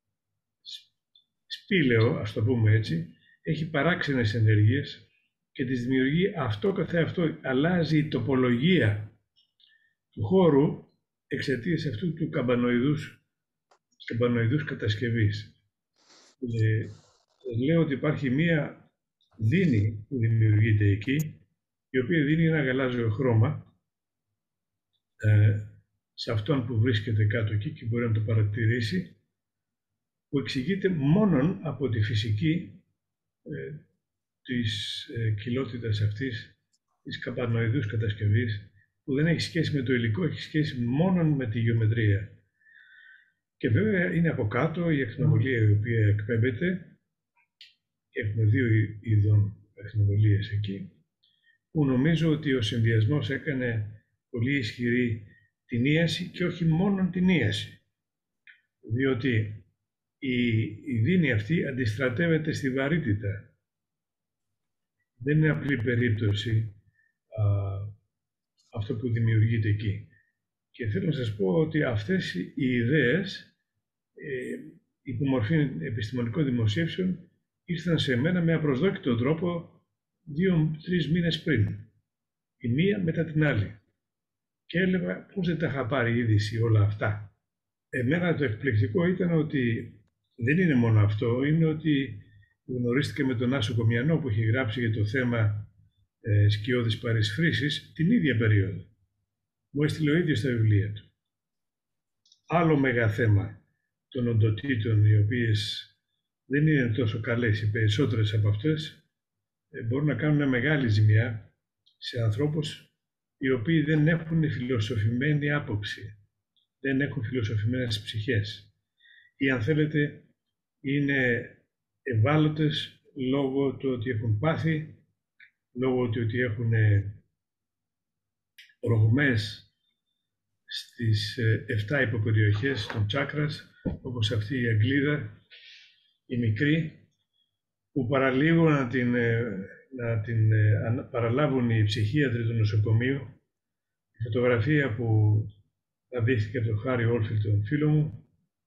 σπήλαιο, ας το πούμε έτσι, έχει παράξενες ενέργειες και τις δημιουργεί αυτό καθεαυτό. Αλλάζει η τοπολογία του χώρου εξαιτίας αυτού του καμπανοειδούς, καμπανοειδούς κατασκευής. Ε, λέω ότι υπάρχει μία δίνη που δημιουργείται εκεί, η οποία δίνει ένα γαλάζιο χρώμα ε, σε αυτόν που βρίσκεται κάτω εκεί και μπορεί να το παρατηρήσει, που εξηγείται μόνον από τη φυσική ε, της ε, κοιλότητας αυτής, της καμπανοειδούς κατασκευής, που δεν έχει σχέση με το υλικό, έχει σχέση μόνον με τη γεωμετρία. Και βέβαια είναι από κάτω η ακτινοβολία η οποία εκπέμπεται, και έχουμε δύο είδων ακτινοβολίες εκεί, που νομίζω ότι ο συνδυασμός έκανε πολύ ισχυρή την ίαση και όχι μόνον την ίαση. Διότι η, η δίνη αυτή αντιστρατεύεται στη βαρύτητα. Δεν είναι απλή περίπτωση α, αυτό που δημιουργείται εκεί. Και θέλω να σας πω ότι αυτές οι ιδέες, ε, υπό μορφή επιστημονικών δημοσίευσεων, ήρθαν σε μένα με απροσδόκητο τρόπο δύο-τρεις μήνες πριν. Η μία μετά την άλλη. Και έλεγα πώς δεν τα είχα πάρει είδηση όλα αυτά. Εμένα το εκπληκτικό ήταν ότι δεν είναι μόνο αυτό, είναι ότι γνωρίστηκα με τον Άσο Κομιανό που έχει γράψει για το θέμα ε, σκιώδης παρισφρήσης την ίδια περίοδο. Μου έστειλε ο ίδιος τα βιβλία του. Άλλο μεγάλο θέμα των οντοτήτων, οι οποίες δεν είναι τόσο καλές, οι περισσότερες από αυτές, ε, μπορούν να κάνουν μεγάλη ζημιά σε ανθρώπους οι οποίοι δεν έχουν φιλοσοφημένη άποψη, δεν έχουν φιλοσοφημένες ψυχές ή αν θέλετε είναι ευάλωτες λόγω του ότι έχουν πάθει, λόγω του ότι έχουν ρογμές στις εφτά υποπεριοχές των τσάκρας, όπως αυτή η αγγλίδα, η μικρή, που παραλίγο να την, να την παραλάβουν οι ψυχίατροι του νοσοκομείου. Η φωτογραφία που δείχθηκε από τον Χάρι Όλφιλ, τον φίλο μου,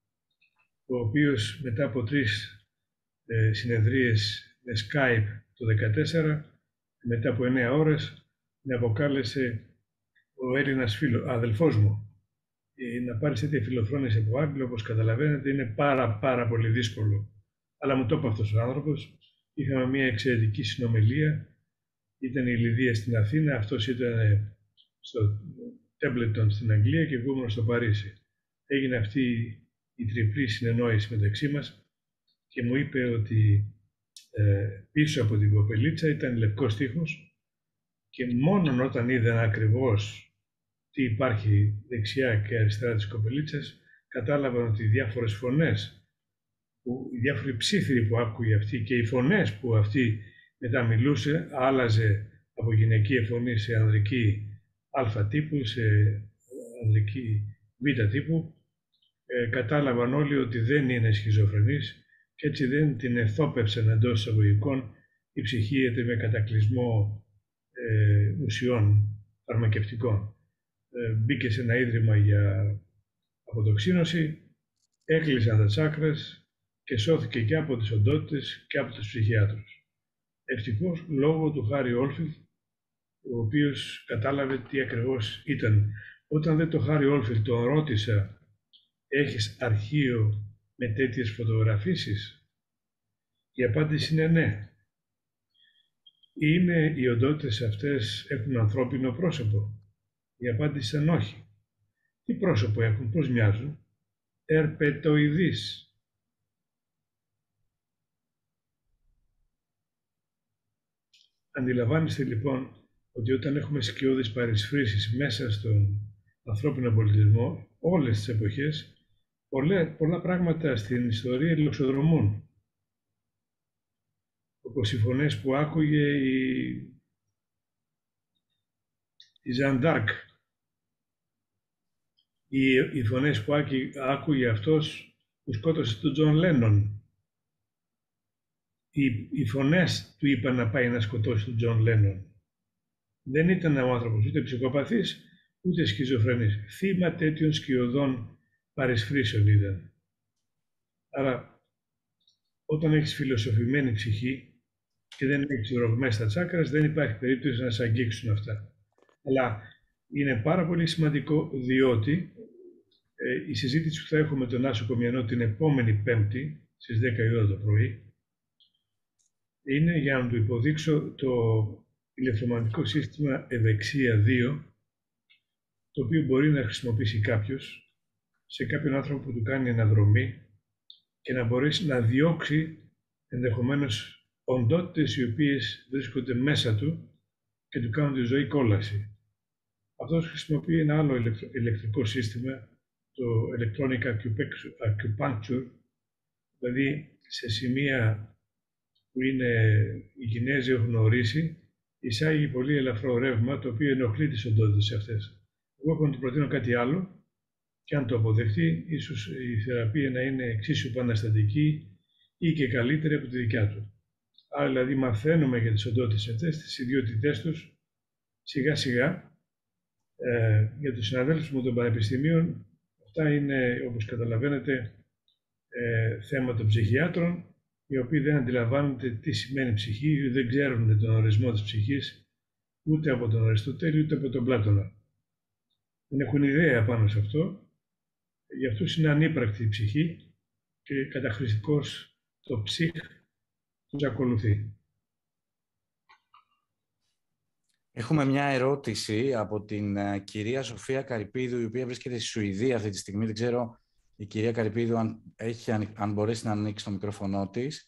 ο οποίος μετά από τρεις ε, συνεδρίες με Skype το δύο χιλιάδες δεκατέσσερα, μετά από εννέα ώρες, με αποκάλεσε ο Έλληνας φίλο, αδελφός μου. Ε, να πάρεις τέτοια φιλοφρόνηση από Άγγλο, όπως καταλαβαίνετε, είναι πάρα πάρα πολύ δύσκολο. Αλλά μου το είπε αυτός ο άνθρωπος. Είχαμε μια εξαιρετική συνομιλία. Ήταν η Λιδία στην Αθήνα, αυτός ήταν στο Τέμπλετον στην Αγγλία και εγώ ήμουν στο Παρίσι. Έγινε αυτή η τριπλή συνεννόηση μεταξύ μας και μου είπε ότι ε, πίσω από την κοπελίτσα ήταν λευκός τείχος και μόνο όταν είδαν ακριβώς τι υπάρχει δεξιά και αριστερά της κοπελίτσας, κατάλαβαν ότι οι διάφορες φωνές, που, οι διάφοροι ψήφιροι που άκουγε αυτή και οι φωνές που αυτή μετά μιλούσε, άλλαζε από γυναικεία φωνή σε ανδρική α τύπου, σε ανδρική β τύπου, ε, κατάλαβαν όλοι ότι δεν είναι σχιζοφρενής και έτσι δεν την εθόπευσαν εντός εισαγωγικών η ψυχίατη με κατακλυσμό ε, ουσιών φαρμακευτικών. Ε, μπήκε σε ένα ίδρυμα για αποτοξίνωση, έκλεισαν τα τσάκρες και σώθηκε και από τις οντότητες και από τους ψυχιάτρους. Ευτυχώς λόγω του Χάρι Όλφιλ, ο οποίος κατάλαβε τι ακριβώς ήταν. Όταν δεν το Χάρι Όλφιλ τον ρώτησα, έχεις αρχείο με τέτοιες φωτογραφίσεις? Η απάντηση είναι ναι. Είναι οι οντότητες αυτές έχουν ανθρώπινο πρόσωπο? Η απάντηση ήταν όχι. Τι πρόσωπο έχουν, πώς μοιάζουν? Ερπετοειδείς. Αντιλαμβάνεστε λοιπόν ότι όταν έχουμε σκιώδεις παρισφρήσεις μέσα στον ανθρώπινο πολιτισμό, όλες τις εποχές, πολλά, πολλά πράγματα στην ιστορία λοξοδρομούν. Όπως οι φωνές που άκουγε η, η Ζαν Ντάρκ, οι, οι φωνές που άκουγε αυτός που σκότωσε τον Τζον Λένον. Οι, οι φωνές του είπαν να πάει να σκοτώσει τον Τζον Λένον. Δεν ήταν ο άνθρωπος ούτε ψυχοπαθής, ούτε σχιζοφρενής. Θύμα τέτοιων σκιωδών παρισφρήσεων ήταν. Άρα, όταν έχεις φιλοσοφημένη ψυχή και δεν έχεις ρογμές στα τσάκρας, δεν υπάρχει περίπτωση να σε αγγίξουν αυτά. Αλλά είναι πάρα πολύ σημαντικό, διότι ε, η συζήτηση που θα έχουμε με τον Άσο Κομιανό την επόμενη Πέμπτη, στις δέκα η ώρα το πρωί, είναι για να του υποδείξω το ηλεκτρομαγνητικό σύστημα ευεξία δύο, το οποίο μπορεί να χρησιμοποιήσει κάποιος σε κάποιον άνθρωπο που του κάνει αναδρομή και να μπορέσει να διώξει ενδεχομένως οντότητες οι οποίες βρίσκονται μέσα του και του κάνουν τη ζωή κόλαση. Αυτός χρησιμοποιεί ένα άλλο ηλεκτρικό σύστημα, το Electronic Acupuncture, δηλαδή σε σημεία που είναι, οι Κινέζοι έχουν ορίσει, εισάγει πολύ ελαφρό ρεύμα, το οποίο ενοχλεί τις οντότητες αυτές. Εγώ έχω να του προτείνω κάτι άλλο και αν το αποδεχτεί, ίσως η θεραπεία να είναι εξίσου επαναστατική ή και καλύτερη από τη δικιά του. Άρα δηλαδή μαθαίνουμε για τις οντότητες αυτές, τις ιδιότητές τους, σιγά σιγά. Ε, για τους συναδέλφους μου των πανεπιστημίων, αυτά είναι, όπως καταλαβαίνετε, ε, θέμα των ψυχιάτρων, οι οποίοι δεν αντιλαμβάνονται τι σημαίνει ψυχή, δεν ξέρουν τον ορισμό της ψυχής, ούτε από τον Αριστοτέλη, ούτε από τον Πλάτωνα. Δεν έχουν ιδέα πάνω σε αυτό. Για αυτούς είναι ανύπαρκτη η ψυχή και καταχρηστικός το ψυχ τους ακολουθεί. Έχουμε μια ερώτηση από την uh, κυρία Σοφία Καρυπίδου, η οποία βρίσκεται στη Σουηδία αυτή τη στιγμή. Δεν ξέρω η κυρία Καρυπίδου αν, έχει, αν, αν μπορέσει να ανοίξει το μικρόφωνο της.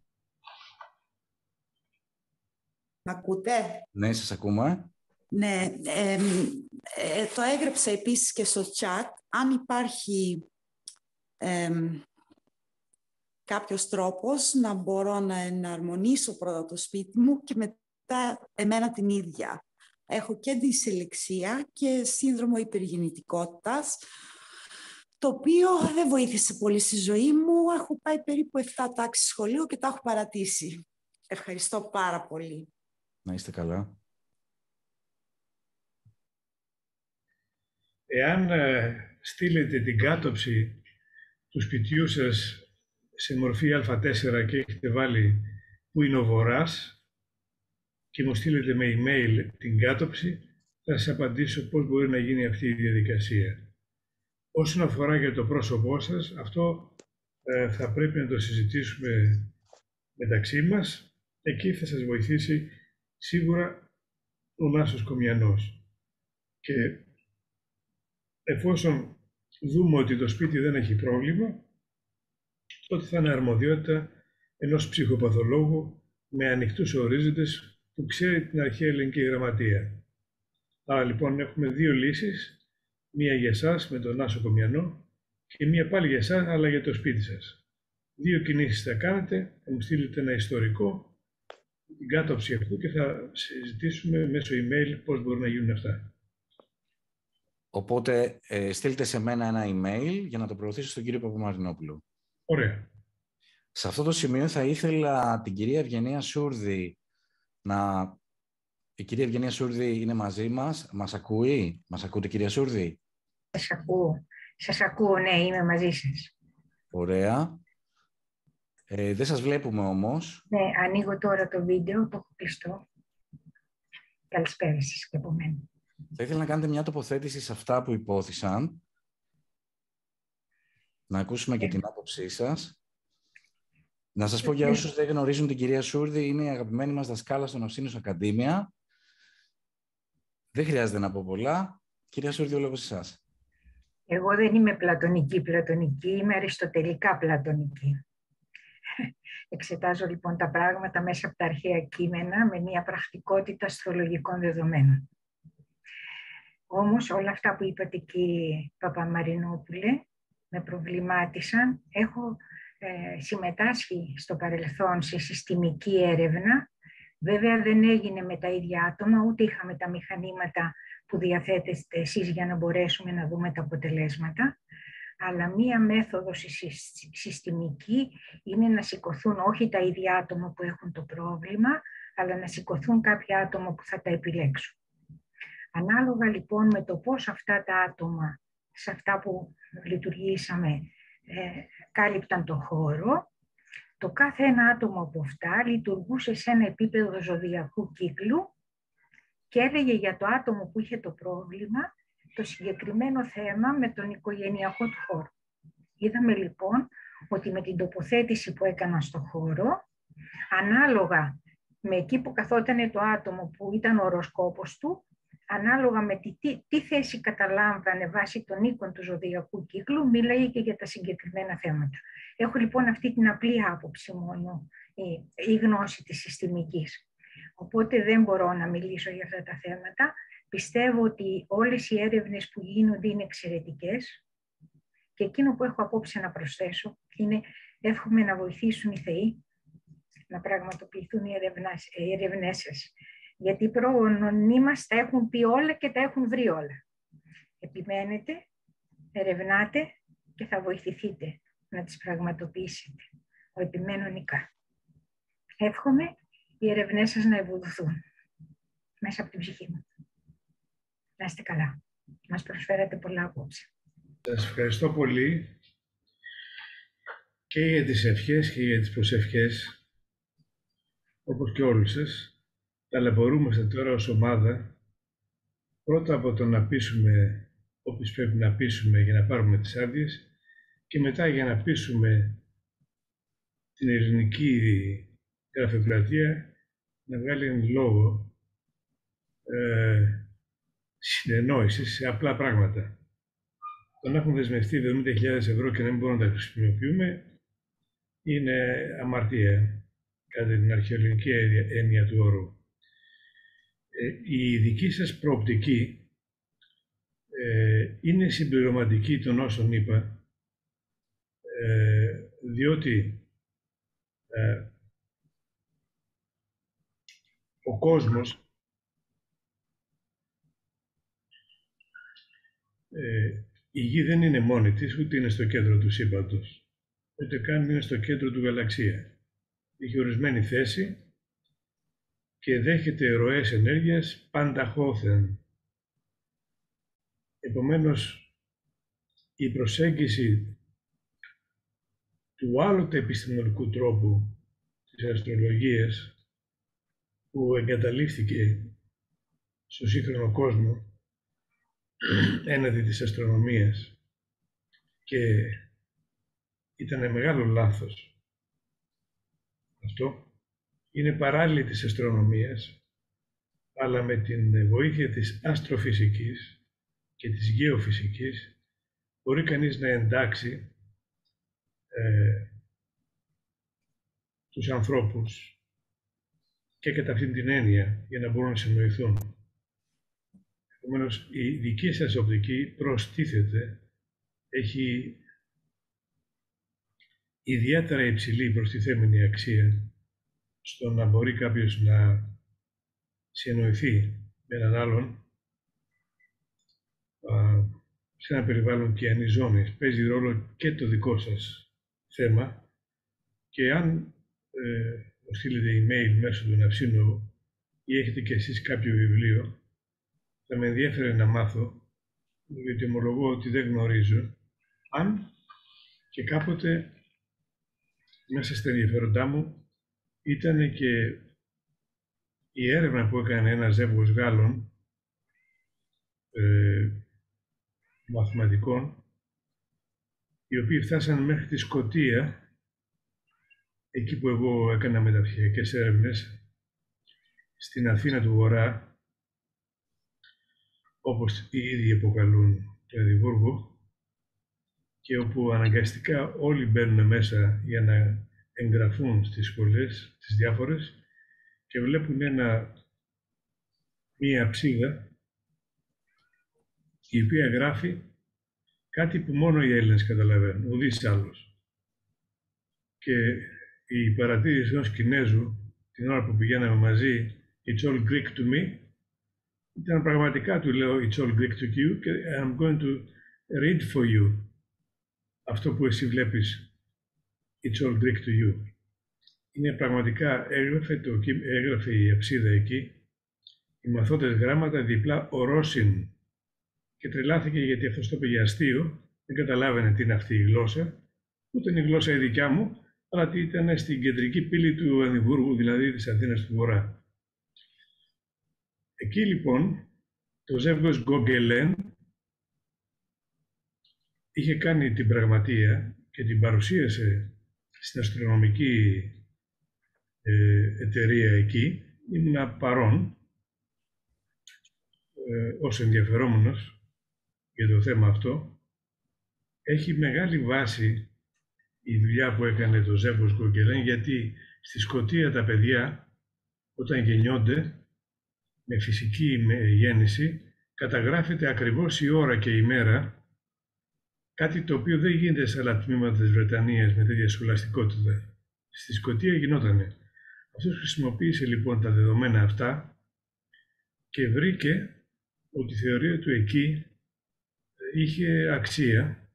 Μ' ακούτε? Ναι, σας ακούμε. Ναι, ε, ε, το έγραψα επίσης και στο chat. Αν υπάρχει ε, κάποιος τρόπος να μπορώ να εναρμονίσω πρώτα το σπίτι μου και μετά εμένα την ίδια. Έχω και δυσλεξία και σύνδρομο υπεργεννητικότητας, το οποίο δεν βοήθησε πολύ στη ζωή μου. Έχω πάει περίπου επτά τάξεις σχολείο και τα έχω παρατήσει. Ευχαριστώ πάρα πολύ. Να είστε καλά. Εάν ε, στείλετε την κάτωψη του σπιτιού σας σε μορφή α τέσσερα και έχετε βάλει που είναι ο Βορράς και μου στείλετε με email την κάτωψη, θα σας απαντήσω πώς μπορεί να γίνει αυτή η διαδικασία. Όσον αφορά για το πρόσωπό σας, αυτό ε, θα πρέπει να το συζητήσουμε μεταξύ μας. Εκεί θα σας βοηθήσει σίγουρα ο Νάσος Κομιανός. Και εφόσον δούμε ότι το σπίτι δεν έχει πρόβλημα, τότε θα είναι αρμοδιότητα ενός ψυχοπαθολόγου με ανοιχτούς ορίζοντες που ξέρει την αρχαία ελληνική γραμματεία. Άρα λοιπόν έχουμε δύο λύσεις, μία για εσάς με τον Νάσο Κομιανό και μία πάλι για εσάς αλλά για το σπίτι σας. Δύο κινήσεις θα κάνετε, θα μου στείλετε ένα ιστορικό, την κάτωψη αυτού και θα συζητήσουμε μέσω email πώς μπορούν να γίνουν αυτά. Οπότε ε, στείλτε σε μένα ένα email για να το προωθήσω στον κύριο Παπαμαρινόπουλο. Ωραία. Σε αυτό το σημείο θα ήθελα την κυρία Ευγενία Σούρδη να... Η κυρία Ευγενία Σούρδη είναι μαζί μας. Μας ακούει? Μας ακούτε, κυρία Σούρδη? Σας ακούω. Σας ακούω, ναι, είμαι μαζί σας. Ωραία. Ε, δεν σας βλέπουμε όμως. Ναι, ανοίγω τώρα το βίντεο, το έχω κλειστό. Καλησπέρα σας και από μένα. Θα ήθελα να κάνετε μια τοποθέτηση σε αυτά που υπόθησαν. Να ακούσουμε και την άποψή σας. Να σας πω για όσους δεν γνωρίζουν την κυρία Σούρδη, είναι η αγαπημένη μας δασκάλα στο Ναυσίνους Ακαδήμια. Δεν χρειάζεται να πω πολλά. Κυρία Σούρδη, ο λόγος εσάς. Εγώ δεν είμαι πλατωνική πλατωνική, είμαι αριστοτελικά πλατωνική. Εξετάζω λοιπόν τα πράγματα μέσα από τα αρχαία κείμενα με μια πρακτικότητα αστρολογικών δεδομένων. Όμως όλα αυτά που είπατε, κύριε Παπαμαρινόπουλε, με προβλημάτισαν. Έχω ε, συμμετάσχει στο παρελθόν σε συστημική έρευνα. Βέβαια δεν έγινε με τα ίδια άτομα, ούτε είχαμε τα μηχανήματα που διαθέτετε εσείς για να μπορέσουμε να δούμε τα αποτελέσματα. Αλλά μία μέθοδος συστημική είναι να σηκωθούν όχι τα ίδια άτομα που έχουν το πρόβλημα, αλλά να σηκωθούν κάποια άτομα που θα τα επιλέξουν. Ανάλογα λοιπόν με το πώς αυτά τα άτομα, σε αυτά που λειτουργήσαμε, ε, κάλυπταν το χώρο, το κάθε ένα άτομο από αυτά λειτουργούσε σε ένα επίπεδο ζωδιακού κύκλου και έλεγε για το άτομο που είχε το πρόβλημα το συγκεκριμένο θέμα με τον οικογενειακό του χώρο. Είδαμε λοιπόν ότι με την τοποθέτηση που έκανα στο χώρο, ανάλογα με εκεί που καθόταν το άτομο που ήταν ο οροσκόπος του, ανάλογα με τι, τι, τι θέση καταλάμβανε βάσει των οίκων του ζωδιακού κύκλου, μίλαγε και για τα συγκεκριμένα θέματα. Έχω λοιπόν αυτή την απλή άποψη μόνο, η, η γνώση της συστημικής. Οπότε δεν μπορώ να μιλήσω για αυτά τα θέματα. Πιστεύω ότι όλες οι έρευνες που γίνονται είναι εξαιρετικές και εκείνο που έχω απόψε να προσθέσω είναι εύχομαι να βοηθήσουν οι θεοί να πραγματοποιηθούν οι έρευνές σας. Γιατί οι προγονείς μας τα έχουν πει όλα και τα έχουν βρει όλα. Επιμένετε, ερευνάτε και θα βοηθηθείτε να τις πραγματοποιήσετε. Ο επιμένω νικά. εύχομαι οι ερευνές σας να ευοδοθούν μέσα από την ψυχή μου. Να είστε καλά. Μας προσφέρατε πολλά απόψε. Σας ευχαριστώ πολύ και για τις ευχές και για τις προσευχές, όπως και όλους σας. Ταλαιπωρούμαστε τώρα ως ομάδα, πρώτα από το να πείσουμε όποιους πρέπει να πείσουμε για να πάρουμε τις άδειες και μετά για να πείσουμε την ελληνική γραφειοκρατία να βγάλει ένα λόγο ε, συνεννόησης σε απλά πράγματα. Το να έχουν δεσμευτεί εβδομήντα χιλιάδες ευρώ και να μην μπορούμε να τα χρησιμοποιούμε είναι αμαρτία, κατά την αρχαιολογική έννοια του όρου. Ε, η δική σας προοπτική ε, είναι συμπληρωματική των όσων είπα, ε, διότι ε, ο κόσμος ε, η γη δεν είναι μόνη της, ούτε είναι στο κέντρο του σύμπαντος, ούτε καν είναι στο κέντρο του γαλαξία. Έχει ορισμένη θέση και δέχεται ροές ενέργειας πανταχώθεν. Επομένως, η προσέγγιση του άλλοτε επιστημονικού τρόπου της αστρολογίας που εγκαταλείφθηκε στο σύγχρονο κόσμο έναντι της αστρονομίας και ήταν μεγάλο λάθος. Αυτό είναι παράλληλη της αστρονομίας, αλλά με την βοήθεια της αστροφυσικής και της γεωφυσικής μπορεί κανείς να εντάξει ε, τους ανθρώπους και κατά αυτήν την έννοια για να μπορούν να συνοηθούν. Επομένως, η δική σας οπτική προστίθεται, έχει ιδιαίτερα υψηλή προστιθέμενη αξία στο να μπορεί κάποιος να συνοηθεί με έναν άλλον α, σε ένα περιβάλλον κιανής ζώνης. Παίζει ρόλο και το δικό σας θέμα και αν ε, μου στείλετε email μέσω του Ναυσίνου ή έχετε κι εσείς κάποιο βιβλίο, θα με ενδιαφέρει να μάθω, γιατί ομολογώ ότι δεν γνωρίζω, αν και κάποτε μέσα στα ενδιαφέροντά μου ήταν και η έρευνα που έκανε ένα ζεύγος Γάλλων ε, μαθηματικών, οι οποίοι φτάσαν μέχρι τη Σκωτία, εκεί που εγώ έκανα μεταπτυχιακές έρευνες, στην Αθήνα του Βορρά, όπως οι ίδιοι αποκαλούν το Εδιμβούργο, και όπου αναγκαστικά όλοι μπαίνουν μέσα για να εγγραφούν στις σχολές, τις διάφορες, και βλέπουν ένα, μία ψήγα η οποία γράφει κάτι που μόνο οι Έλληνες καταλαβαίνουν, ουδής άλλος. Και η παρατήρηση ενός Κινέζου την ώρα που πηγαίναμε μαζί, «It's all Greek to me», ήταν πραγματικά, του λέω, «It's all Greek to you» και «I'm going to read for you» αυτό που εσύ βλέπεις, «It's all Greek to you». Είναι πραγματικά, έγραφε, το, έγραφε η αψίδα εκεί, οι μαθώντες γράμματα διπλά ορόσην, και τρελάθηκε γιατί αυτός το είπε για αστείο, δεν καταλάβαινε τι είναι αυτή η γλώσσα, ούτε είναι η γλώσσα η δικιά μου, αλλά τι ήταν στην κεντρική πύλη του Εδιμβούργου, δηλαδή της Αθήνας του Βορρά. Εκεί λοιπόν το ζεύγος Γκογκελέν είχε κάνει την πραγματεία και την παρουσίασε στην αστρονομική ε, εταιρεία εκεί. Ήμουνα παρόν ε, ως ενδιαφερόμενος για το θέμα αυτό. Έχει μεγάλη βάση η δουλειά που έκανε το ζεύγος Γκογκελέν, γιατί στη Σκωτία τα παιδιά όταν γεννιόνται με φυσική γέννηση καταγράφεται ακριβώς η ώρα και η μέρα, κάτι το οποίο δεν γίνεται σε άλλα τμήματα της Βρετανίας με τέτοια σχολαστικότητα. Στη Σκωτία γινότανε. Αυτός χρησιμοποίησε λοιπόν τα δεδομένα αυτά και βρήκε ότι η θεωρία του εκεί είχε αξία,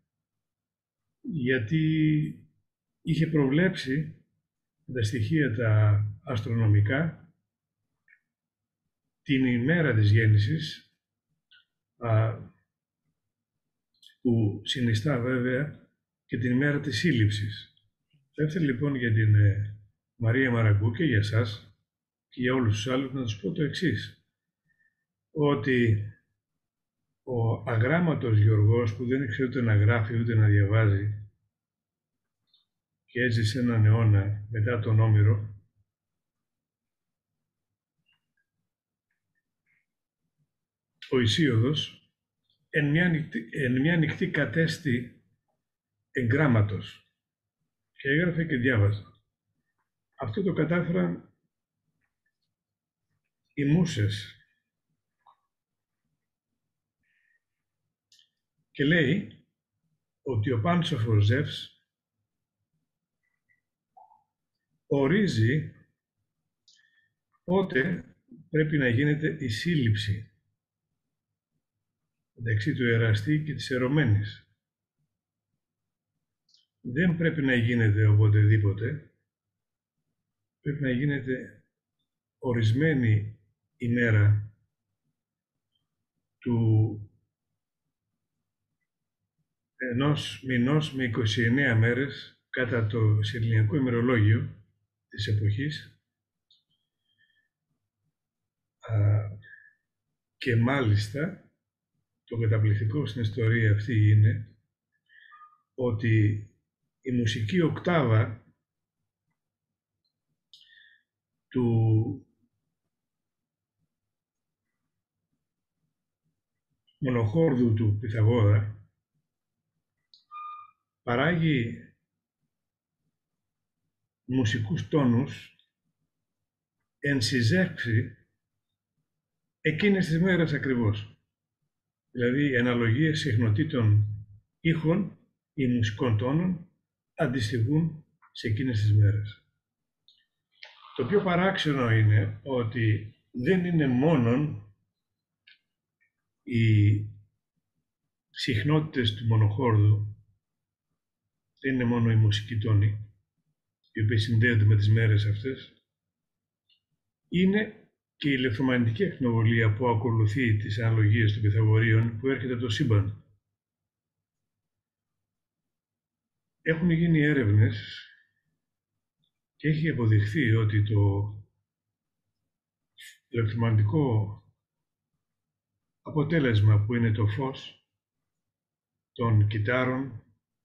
γιατί είχε προβλέψει τα στοιχεία τα αστρονομικά την ημέρα της γέννησης, α, που συνιστά βέβαια και την ημέρα της σύλληψης. Θα ήθελα λοιπόν για την ε, Μαρία Μαραγκού και για εσάς και για όλους τους άλλους να τους πω το εξής, ότι ο αγράμματος Γιωργός που δεν ήξερε ούτε να γράφει ούτε να διαβάζει και έζησε έναν αιώνα μετά τον Όμηρο, ο Ησίωδος εν μια, νυχτή, εν μια νυχτή κατέστη εγγράμματος και έγραφε και διάβαζε. Αυτό το κατάφεραν οι μούσες. Και λέει ότι ο Πάνσοφος Ζεύς ορίζει πότε πρέπει να γίνεται η σύλληψη μεταξύ του εραστή και της ερωμένης. Δεν πρέπει να γίνεται οποτεδήποτε, πρέπει να γίνεται ορισμένη ημέρα του ενός μηνός με είκοσι εννέα μέρες κατά το σεληνιακό ημερολόγιο της εποχής, Α, και μάλιστα το καταπληκτικό στην ιστορία αυτή είναι ότι η μουσική οκτάβα του μονοχόρδου του Πυθαγόρα παράγει μουσικούς τόνους εν συζεύξη εκείνες τις μέρες ακριβώς. Δηλαδή, οι αναλογίες συχνοτήτων ήχων ή μουσικών τόνων αντιστοιχούν σε εκείνες τις μέρες. Το πιο παράξενο είναι ότι δεν είναι μόνον οι συχνότητες του μονοχόρδου, δεν είναι μόνο οι μουσικοί τόνοι, οι οποίοι συνδέονται με τις μέρες αυτές, είναι και η ηλεκτρομαγνητική ακτινοβολία που ακολουθεί τις αναλογίες των Πυθαγορίων που έρχεται από το σύμπαν. Έχουν γίνει έρευνες και έχει αποδειχθεί ότι το ηλεκτρομαγνητικό αποτέλεσμα που είναι το φως των κυτάρων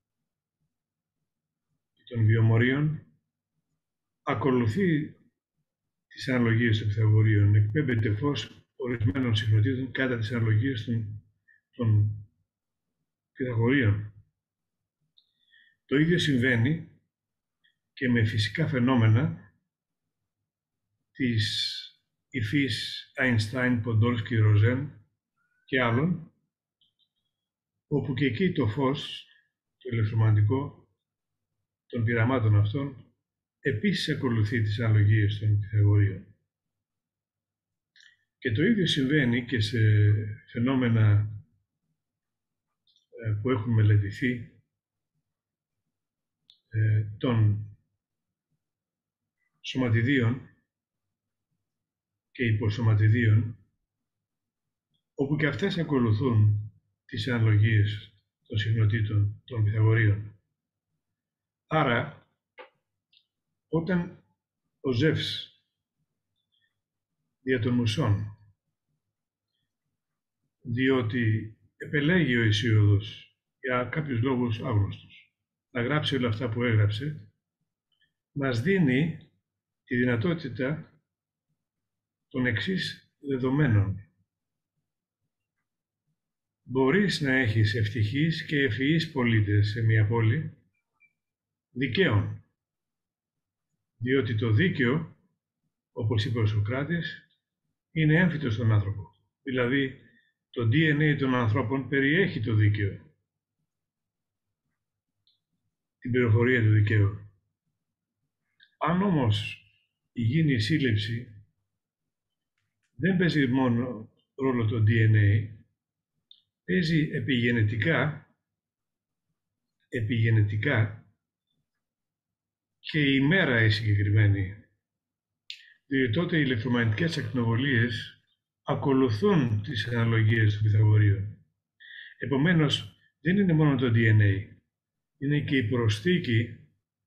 και των βιομορίων ακολουθεί τις αναλογίες των Πυθαγορίων. Εκπέμπεται φως ορισμένων συχνοτήτων κατά τις αναλογίες των, των Πυθαγορίων. Το ίδιο συμβαίνει και με φυσικά φαινόμενα της υφής Einstein, Podolsky, Rosen και άλλων, όπου και εκεί το φως, το ηλεκτρομαγνητικό των πειραμάτων αυτών, επίσης ακολουθεί τις αναλογίες των Πυθαγορίων. Και το ίδιο συμβαίνει και σε φαινόμενα που έχουν μελετηθεί των σωματιδίων και υποσωματιδίων, όπου και αυτές ακολουθούν τις αναλογίες των συχνοτήτων των Πυθαγορίων. Άρα, όταν ο Ζεύς δια των μουσών, διότι επελέγει ο Ησίωδος για κάποιους λόγους άγνωστους να γράψει όλα αυτά που έγραψε, μας δίνει τη δυνατότητα των εξής δεδομένων. Μπορείς να έχεις ευτυχείς και ευφυείς πολίτες σε μια πόλη δικαίων, διότι το δίκαιο, όπως είπε ο Σωκράτης, είναι έμφυτο στον άνθρωπο. Δηλαδή, το ντι εν έι των ανθρώπων περιέχει το δίκαιο, την πληροφορία του δικαίου. Αν όμως γίνει η σύλληψη, δεν παίζει μόνο ρόλο το ντι εν έι, παίζει επιγενετικά, επιγενετικά και η μέρα η συγκεκριμένη. διότι τότε οι ηλεκτρομαγνητικές ακτινοβολίες ακολουθούν τις αναλογίες των Πυθαγορείων. Επομένως, δεν είναι μόνο το ντι εν έι, είναι και η προσθήκη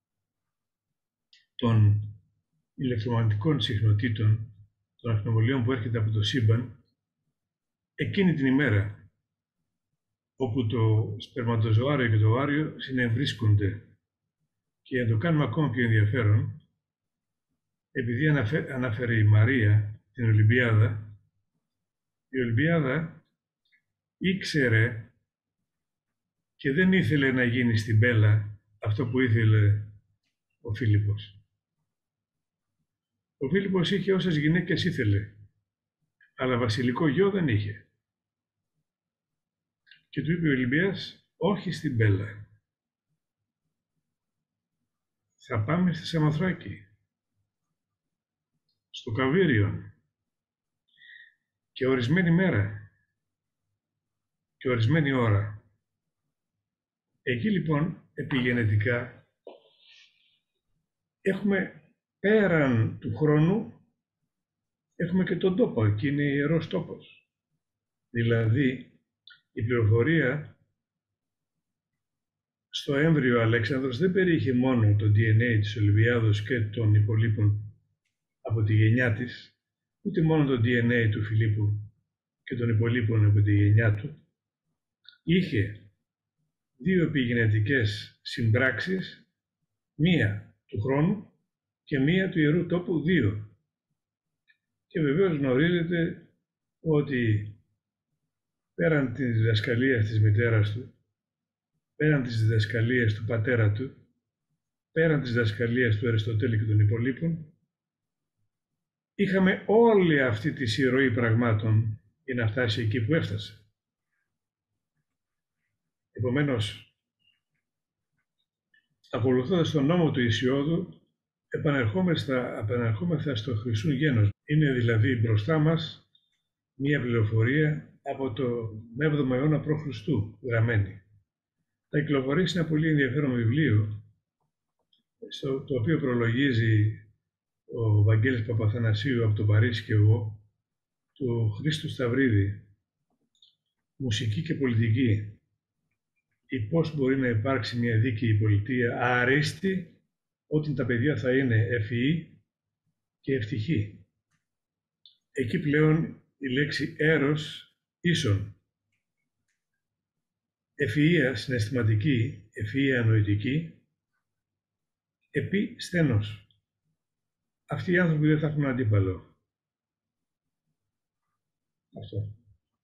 των ηλεκτρομαγνητικών συχνοτήτων των ακτινοβολιών που έρχεται από το σύμπαν εκείνη την ημέρα, όπου το σπερματοζωάριο και το οάριο συνευρίσκονται. Και για να το κάνουμε ακόμα πιο ενδιαφέρον, επειδή αναφέρει η Μαρία την Ολυμπιάδα, η Ολυμπιάδα ήξερε και δεν ήθελε να γίνει στην Μπέλα αυτό που ήθελε ο Φίλιππος. Ο Φίλιππος είχε όσες γυναίκες ήθελε, αλλά βασιλικό γιο δεν είχε. Και του είπε ο Ολυμπίας, όχι στην Μπέλα. Θα πάμε στη Σαμοθράκη, στο Καβύριο, και ορισμένη μέρα και ορισμένη ώρα. Εκεί λοιπόν, επιγενετικά, έχουμε πέραν του χρόνου, έχουμε και τον τόπο, εκεί είναι ιερός τόπος. Δηλαδή, η πληροφορία στο έμβριο Αλέξανδρος δεν περιείχε μόνο το ντι εν έι της Ολυμπιάδος και των υπολείπων από τη γενιά της, ούτε μόνο το ντι εν έι του Φιλίππου και των υπολείπων από τη γενιά του. Είχε δύο επιγενετικές συμπράξεις, μία του χρόνου και μία του ιερού τόπου, δύο. Και βεβαίως γνωρίζετε ότι πέραν της διδασκαλίας της μητέρας του, πέραν της διδασκαλίας του πατέρα του, πέραν της διδασκαλίας του Αριστοτέλη και των υπολείπων, είχαμε όλη αυτή τη συρροή πραγμάτων για να φτάσει εκεί που έφτασε. Επομένως, ακολουθώντας τον νόμο του Ησιώδου, επανερχόμεθα, επανερχόμεθα στο Χρυσούν Γένος. Είναι δηλαδή μπροστά μας μία πληροφορία από το έβδομο αιώνα προ Χριστού γραμμένη. Θα κυκλοφορήσει ένα πολύ ενδιαφέρον βιβλίο, στο, το οποίο προλογίζει ο Βαγγέλης Παπαθανασίου από το Παρίσι και εγώ, του Χρήστου Σταυρίδη, «Μουσική και πολιτική», ή πώς μπορεί να υπάρξει μια δίκαιη πολιτεία αρίστη όταν τα παιδιά θα είναι ευφυή και ευτυχή. Εκεί πλέον η λέξη έρος ίσον. Ευφυΐα συναισθηματική, ευφυΐα νοητική, επί στένος. Αυτοί οι άνθρωποι δεν θα έχουν αντίπαλο. Αυτό.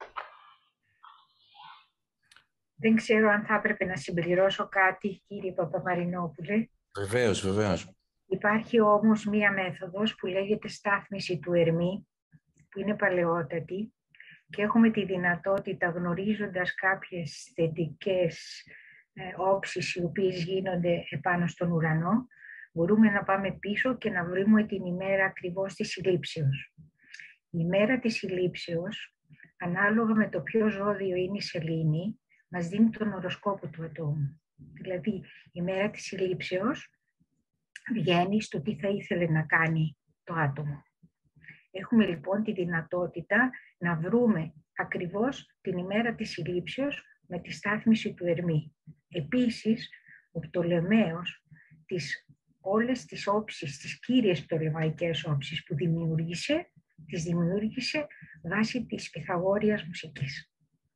Δεν ξέρω αν θα έπρεπε να συμπληρώσω κάτι, κύριε Παπαμαρινόπουλε. Βεβαίως, βεβαίως. Υπάρχει όμως μία μέθοδος που λέγεται στάθμιση του ερμή, που είναι παλαιότατη, και έχουμε τη δυνατότητα, γνωρίζοντας κάποιες θετικές ε, όψεις οι οποίες γίνονται επάνω στον ουρανό, μπορούμε να πάμε πίσω και να βρούμε την ημέρα ακριβώς της συλλήψεως. Η ημέρα της συλλήψεως, ανάλογα με το ποιο ζώδιο είναι η σελήνη, μας δίνει τον οροσκόπο του ατόμου. Δηλαδή, η ημέρα της συλλήψεως βγαίνει στο τι θα ήθελε να κάνει το άτομο. Έχουμε λοιπόν τη δυνατότητα να βρούμε ακριβώς την ημέρα της συλλήψεως με τη στάθμιση του ερμή. Επίσης, ο Πτολεμαίος, τις, όλες τις όψεις, τις κύριες πτολεμαϊκές όψεις που δημιούργησε, τις δημιούργησε βάσει της Πυθαγόριας μουσικής.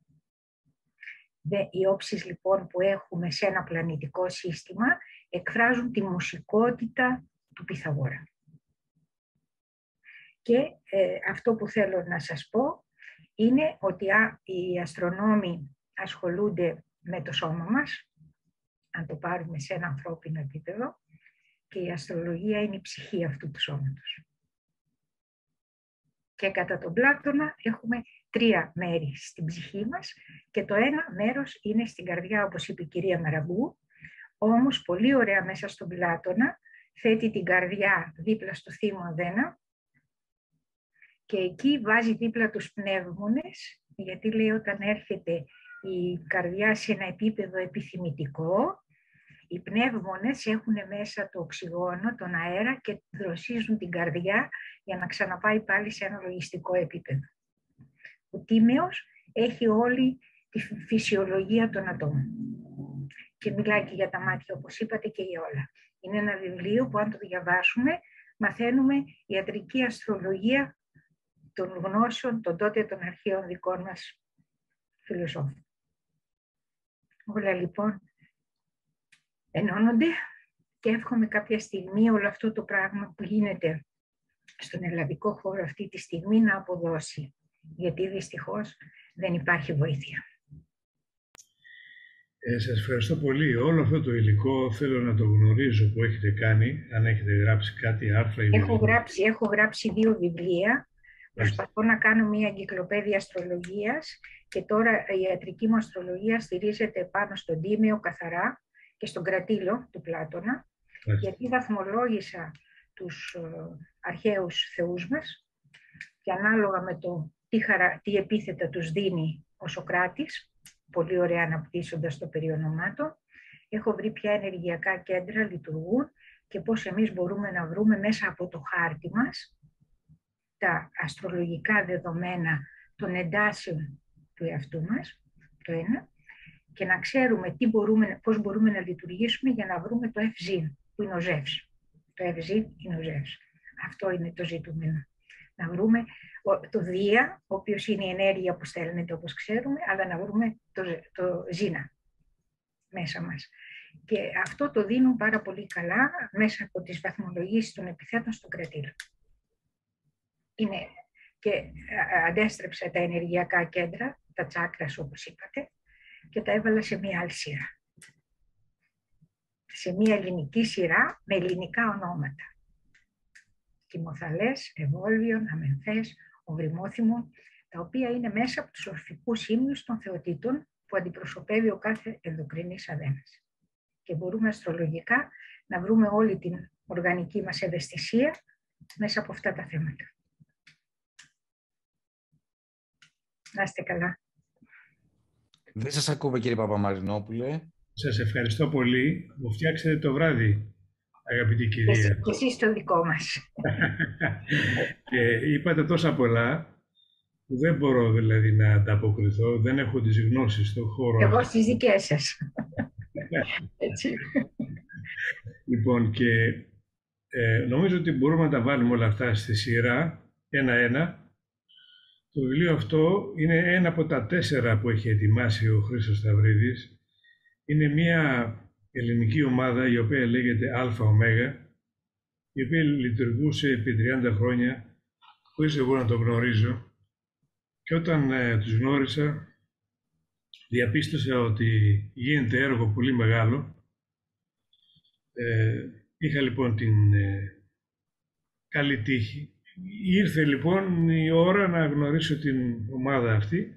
Οι όψεις λοιπόν που έχουμε σε ένα πλανητικό σύστημα εκφράζουν τη μουσικότητα του Πυθαγόρα. Και ε, αυτό που θέλω να σας πω είναι ότι α, οι αστρονόμοι ασχολούνται με το σώμα μας, αν το πάρουμε σε ένα ανθρώπινο επίπεδο, και η αστρολογία είναι η ψυχή αυτού του σώματος. Και κατά τον Πλάτωνα έχουμε τρία μέρη στην ψυχή μας και το ένα μέρος είναι στην καρδιά, όπως είπε η κυρία Μαραγκού, όμως πολύ ωραία μέσα στον Πλάτωνα θέτει την καρδιά δίπλα στο θύμο Αδένα και εκεί βάζει δίπλα τους πνεύμονες, γιατί λέει όταν έρχεται η καρδιά σε ένα επίπεδο επιθυμητικό, οι πνεύμονες έχουν μέσα το οξυγόνο, τον αέρα και δροσίζουν την καρδιά για να ξαναπάει πάλι σε ένα λογιστικό επίπεδο. Ο τίμιος έχει όλη τη φυσιολογία των ατόμων και μιλάει και για τα μάτια, όπως είπατε, και για όλα. Είναι ένα βιβλίο που αν το διαβάσουμε μαθαίνουμε ιατρική αστρολογία των γνώσεων των τότε των αρχαίων δικών μας φιλοσόφων. Όλα λοιπόν ενώνονται και εύχομαι κάποια στιγμή όλο αυτό το πράγμα που γίνεται στον ελλαδικό χώρο αυτή τη στιγμή να αποδώσει. Γιατί δυστυχώς δεν υπάρχει βοήθεια. Ε, σας ευχαριστώ πολύ. Όλο αυτό το υλικό θέλω να το γνωρίζω που έχετε κάνει, αν έχετε γράψει κάτι, άρθρα ή έχω γράψει, έχω γράψει δύο βιβλία. Προσπαθώ να κάνω μια εγκυκλοπαίδεια αστρολογίας και τώρα η ιατρική μου αστρολογία στηρίζεται πάνω στον Τίμιο καθαρά και στον Κρατήλο του Πλάτωνα, Άχι. γιατί βαθμολόγησα τους uh, αρχαίους θεούς μας και ανάλογα με το τι, χαρα... τι επίθετα τους δίνει ο Σωκράτης, πολύ ωραία αναπτύσσοντας το περιόνομά του, έχω βρει ποια ενεργειακά κέντρα λειτουργούν και πώς εμείς μπορούμε να βρούμε μέσα από το χάρτη μας τα αστρολογικά δεδομένα των εντάσεων του εαυτού μας, το ένα, και να ξέρουμε τι μπορούμε, πώς μπορούμε να λειτουργήσουμε για να βρούμε το ευζήν, που είναι ο Ζεύς. Το ευζήν είναι ο Ζεύς. Αυτό είναι το ζητούμενο. Να βρούμε το Δία, ο οποίος είναι η ενέργεια που στέλνεται όπως ξέρουμε, αλλά να βρούμε το, το Ζήνα μέσα μας. Και αυτό το δίνουν πάρα πολύ καλά μέσα από τις βαθμολογήσεις των επιθέτων στον Κρατήλο. Είναι, και αντέστρεψα τα ενεργειακά κέντρα, τα τσάκρας όπως είπατε, και τα έβαλα σε μία άλλη σειρά. Σε μία ελληνική σειρά με ελληνικά ονόματα. Κυμοθαλές, Ευόλβιον, Αμενθές, Οβριμόθυμον, τα οποία είναι μέσα από τους ορφικούς ύμνους των θεοτήτων που αντιπροσωπεύει ο κάθε ενδοκρινής αδένας. Και μπορούμε αστρολογικά να βρούμε όλη την οργανική μας ευαισθησία μέσα από αυτά τα θέματα. Να είστε καλά. Δεν σας ακούμε, κύριε Παπαμαρινόπουλε. Σας ευχαριστώ πολύ. Μου φτιάξετε το βράδυ, αγαπητή κυρία. Και εσείς το δικό μας. Και είπατε τόσα πολλά που δεν μπορώ δηλαδή να ανταποκριθώ. Δεν έχω τις γνώσεις στον χώρο. Εγώ στις δικές σας. Έτσι. Λοιπόν, και ε, νομίζω ότι μπορούμε να τα βάλουμε όλα αυτά στη σειρά, ένα-ένα. Το βιβλίο αυτό είναι ένα από τα τέσσερα που έχει ετοιμάσει ο Χρήστος Σταυρίδης. Είναι μια ελληνική ομάδα η οποία λέγεται Αλφα Ωμέγα, η οποία λειτουργούσε επί τριάντα χρόνια, χωρίς εγώ να το γνωρίζω. Και όταν ε, τους γνώρισα, διαπίστωσα ότι γίνεται έργο πολύ μεγάλο. Ε, είχα λοιπόν την ε, καλή τύχη. Ήρθε λοιπόν η ώρα να γνωρίσω την ομάδα αυτή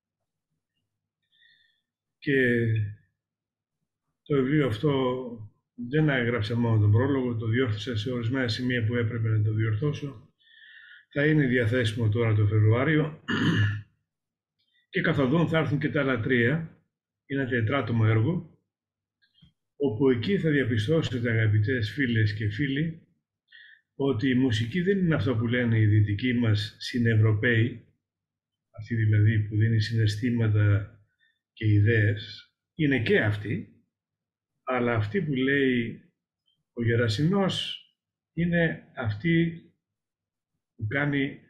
και το βιβλίο αυτό δεν έγραψα μόνο τον πρόλογο, το διόρθωσα σε ορισμένα σημεία που έπρεπε να το διορθώσω. Θα είναι διαθέσιμο τώρα το Φεβρουάριο και καθοδόν θα έρθουν και τα άλλα τρία. Είναι ένα τετράτομο έργο, όπου εκεί θα διαπιστώσετε, αγαπητές φίλες και φίλοι, ότι η μουσική δεν είναι αυτό που λένε οι δυτικοί μας συνευρωπαίοι, αυτή δηλαδή που δίνει συναισθήματα και ιδέες, είναι και αυτή, αλλά αυτή που λέει ο Γερασινός είναι αυτή που κάνει,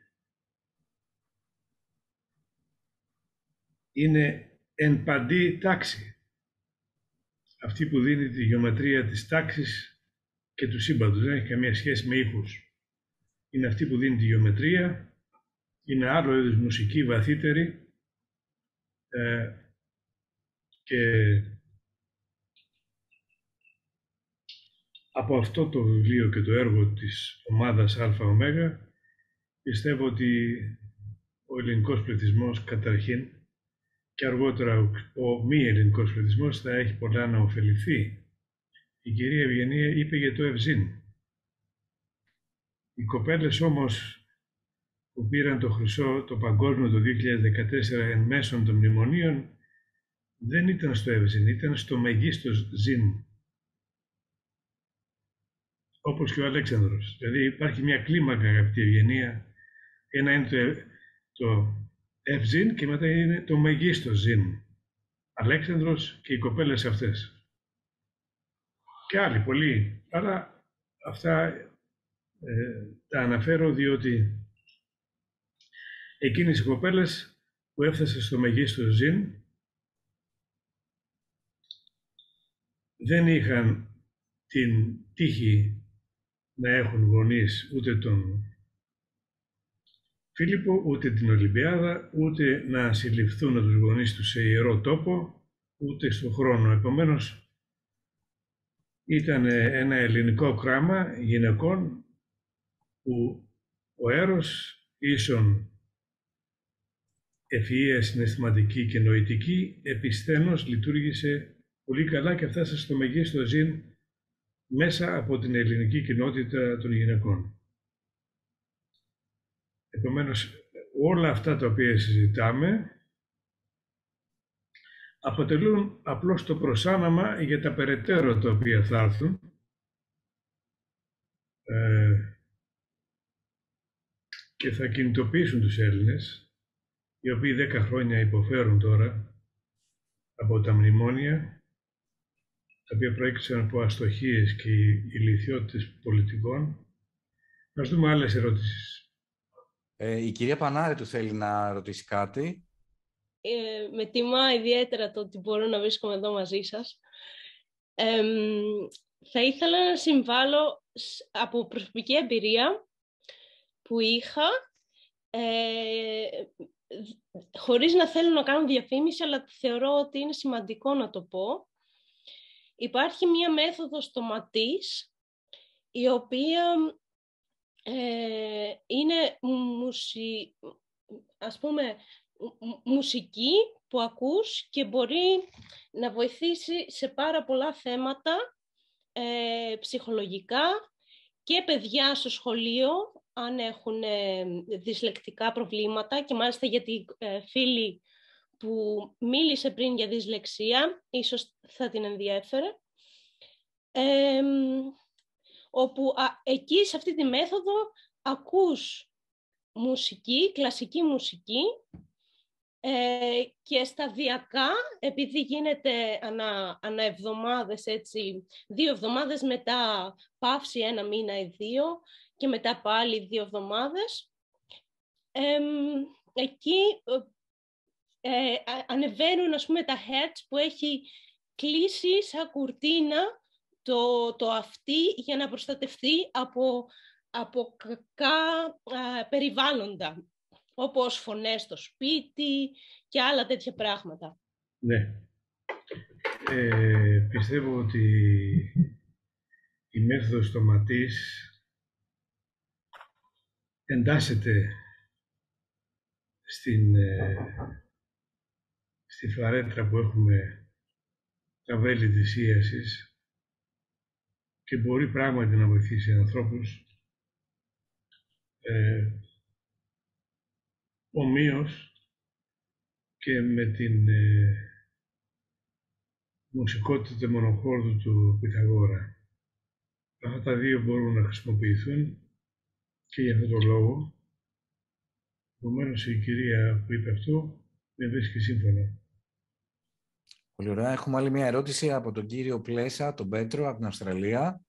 είναι εν παντή τάξη, αυτή που δίνει τη γεωμετρία της τάξης και του σύμπαντος, δεν έχει καμία σχέση με ήχους. Είναι αυτή που δίνει τη γεωμετρία, είναι άλλο είδους μουσική βαθύτερη ε, και από αυτό το βιβλίο και το έργο της ομάδας Αλφα Ωμέγα πιστεύω ότι ο ελληνικός πληθυσμός καταρχήν και αργότερα ο, ο μη ελληνικός πληθυσμός θα έχει πολλά να ωφεληθεί. Η κυρία Ευγενία είπε για το ευζήν. Οι κοπέλες όμως που πήραν το χρυσό, το παγκόσμιο το δύο χιλιάδες δεκατέσσερα εν μέσω των μνημονίων δεν ήταν στο ευζήν, ήταν στο μεγίστος ζήν. όπως και ο Αλέξανδρος. Δηλαδή υπάρχει μια κλίμακα, αγαπητή Ευγενία. Ένα είναι το, το ευζήν και μετά είναι το μεγίστο ζήν. Αλέξανδρος και οι κοπέλες αυτές. Και άλλοι πολλοί. Αλλά αυτά ε, τα αναφέρω διότι εκείνες οι κοπέλες που έφτασαν στο μεγίστο ζήν δεν είχαν την τύχη να έχουν γονείς ούτε τον Φίλιππο, ούτε την Ολυμπιάδα, ούτε να συλληφθούν τους γονείς τους σε ιερό τόπο, ούτε στον χρόνο. Επομένως, ήταν ένα ελληνικό κράμα γυναικών που ο έρος ίσον ευφυΐα συναισθηματική και νοητική επισθένως λειτουργήσε πολύ καλά και φτάσε στο μεγίστο ζήν μέσα από την ελληνική κοινότητα των γυναικών. Επομένως, όλα αυτά τα οποία συζητάμε αποτελούν απλώς το προσάναμα για τα περαιτέρω τα οποία θα έρθουν ε, και θα κινητοποιήσουν τους Έλληνες, οι οποίοι δέκα χρόνια υποφέρουν τώρα από τα μνημόνια, τα οποία προέκυψαν από αστοχίες και ηλιθιότητες πολιτικών. Ας δούμε άλλες ερωτήσεις. Ε, η κυρία Πανάρετου θέλει να ρωτήσει κάτι. Ε, με τιμά ιδιαίτερα το ότι μπορώ να βρίσκομαι εδώ μαζί σας. Ε, θα ήθελα να συμβάλλω από προσωπική εμπειρία που είχα, ε, χωρίς να θέλω να κάνω διαφήμιση, αλλά θεωρώ ότι είναι σημαντικό να το πω. Υπάρχει μία μέθοδος στο ματής, η οποία ε, είναι μουσι... ας πούμε, μουσική που ακούς και μπορεί να βοηθήσει σε πάρα πολλά θέματα ε, ψυχολογικά και παιδιά στο σχολείο, αν έχουν ε, δυσλεκτικά προβλήματα, και μάλιστα γιατί ε, φίλοι που μίλησε πριν για δυσλεξία, ίσως θα την ενδιέφερε, ε, όπου α, εκεί σε αυτή τη μέθοδο ακούς μουσική, κλασική μουσική, ε, και σταδιακά, επειδή γίνεται ανα, ανα εβδομάδες, έτσι, δύο εβδομάδες μετά παύση ένα μήνα ή δύο και μετά πάλι δύο εβδομάδες, ε, εκεί ε, ανεβαίνουν, ας πούμε, τα hertz που έχει κλείσει σαν κουρτίνα το, το αυτί για να προστατευτεί από, από κακά α, περιβάλλοντα, όπως φωνές στο σπίτι και άλλα τέτοια πράγματα. Ναι. Ε, πιστεύω ότι η μέθοδος στο ματής εντάσσεται στην, ε, στη φαρέτρα που έχουμε τα βέλη της ίασης και μπορεί πράγματι να βοηθήσει ανθρώπους ε, ομοίως και με την ε, μουσικότητα μονοχόρδου του Πυθαγόρα. Αυτά τα δύο μπορούν να χρησιμοποιηθούν και για αυτόν τον λόγο. Επομένως, η κυρία που είπε αυτό με βρίσκει σύμφωνα. Πολύ ωραία. Έχουμε άλλη μια ερώτηση από τον κύριο Πλέσα, τον Πέτρο, από την Αυστραλία.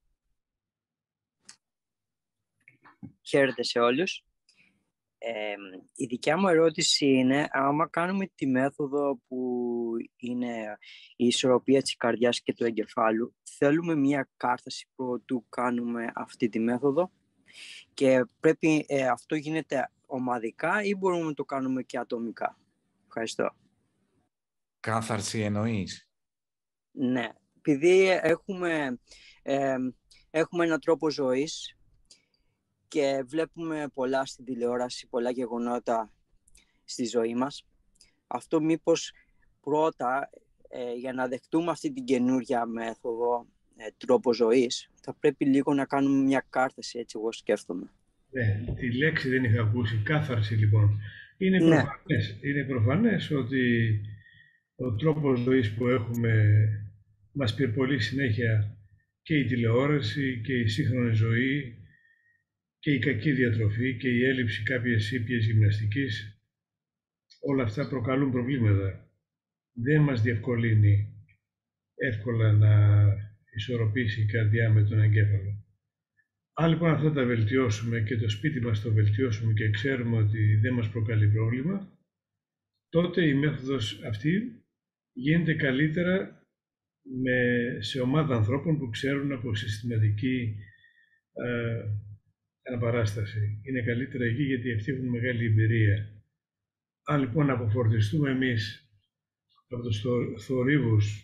Χαίρετε σε όλους. Ε, η δικιά μου ερώτηση είναι, άμα κάνουμε τη μέθοδο που είναι η ισορροπία της καρδιάς και του εγκεφάλου, θέλουμε μια κάρταση προτού κάνουμε αυτή τη μέθοδο και πρέπει ε, αυτό γίνεται ομαδικά ή μπορούμε να το κάνουμε και ατομικά? Ευχαριστώ. Κάθαρση εννοείς? Ναι, επειδή έχουμε, ε, έχουμε έναν τρόπο ζωής και βλέπουμε πολλά στην τηλεόραση, πολλά γεγονότα στη ζωή μας. Αυτό μήπως πρώτα, ε, για να δεχτούμε αυτή την καινούργια μέθοδο, ε, τρόπο ζωής, θα πρέπει λίγο να κάνουμε μια κάρταση, έτσι εγώ σκέφτομαι. Ναι, τη λέξη δεν είχα ακούσει, κάθαρση λοιπόν. Είναι, ναι. προφανές, είναι προφανές ότι ο τρόπος ζωής που έχουμε μας πυρπολεί συνέχεια και η τηλεόραση και η σύγχρονη ζωή και η κακή διατροφή και η έλλειψη κάποιες ήπιες γυμναστικής, όλα αυτά προκαλούν προβλήματα. Δεν μας διευκολύνει εύκολα να ισορροπήσει η καρδιά με τον εγκέφαλο. Αν λοιπόν αυτά τα βελτιώσουμε και το σπίτι μας το βελτιώσουμε και ξέρουμε ότι δεν μας προκαλεί πρόβλημα, τότε η μέθοδος αυτή γίνεται καλύτερα με, σε ομάδα ανθρώπων που ξέρουν από συστηματική ε, αναπαράσταση. Είναι καλύτερα εκεί γιατί αυτοί έχουν μεγάλη εμπειρία. Αν λοιπόν αποφορτιστούμε εμείς από τους θορύβους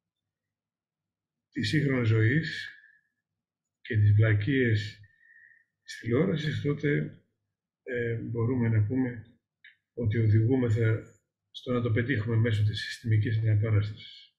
της σύγχρονης ζωής και τις βλακίες της τηλεόρασης, τότε ε, μπορούμε να πούμε ότι οδηγούμεθα στο να το πετύχουμε μέσω της συστημικής αναπαράστασης.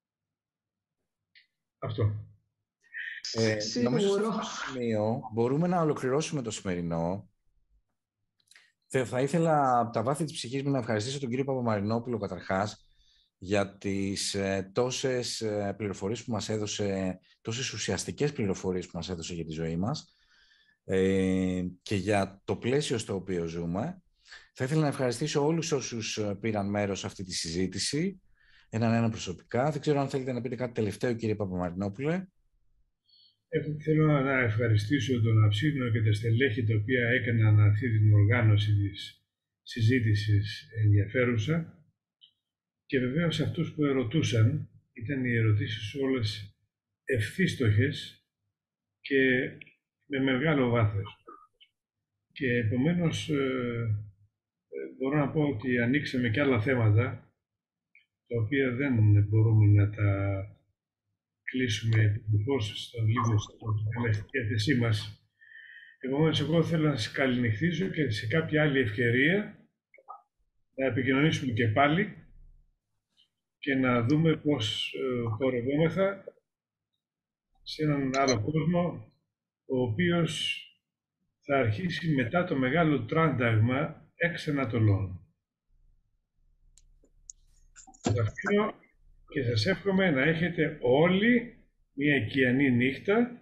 Αυτό. Ε, νομίζω σε αυτό το σημείο μπορούμε να ολοκληρώσουμε το σημερινό. Θα ήθελα από τα βάθη της ψυχής μου να ευχαριστήσω τον κύριο Παπαμαρινόπουλο καταρχάς για τις ε, τόσες ε, πληροφορίες που μας έδωσε, τόσες ουσιαστικές πληροφορίες που μας έδωσε για τη ζωή μας ε, και για το πλαίσιο στο οποίο ζούμε. Θα ήθελα να ευχαριστήσω όλους όσους πήραν μέρος σε αυτή τη συζήτηση, έναν ένα προσωπικά. Δεν ξέρω αν θέλετε να πείτε κάτι τελευταίο, κύριε Παπαμαρινόπουλε. Εγώ θέλω να ευχαριστήσω τον Αψίνο και τα στελέχη τα οποία έκαναν αυτή την οργάνωση της συζήτησης ενδιαφέρουσα. Και βεβαίως αυτούς που ερωτούσαν, ήταν οι ερωτήσεις όλες ευθύστοχες και με μεγάλο βάθος. Και επομένως ε, μπορώ να πω ότι ανοίξαμε και άλλα θέματα, τα οποία δεν μπορούμε να τα κλείσουμε επιτυχώς στον λίγο στην διάθεσή μας. Επομένως, εγώ θέλω να σας καληνυχθήσω και σε κάποια άλλη ευκαιρία να επικοινωνήσουμε και πάλι και να δούμε πώς πορευόμεθα σε έναν άλλο κόσμο, ο οποίος θα αρχίσει μετά το μεγάλο τράνταγμα εξ Ανατολών. Σας αφήνω και σας εύχομαι να έχετε όλοι μια οικιανή νύχτα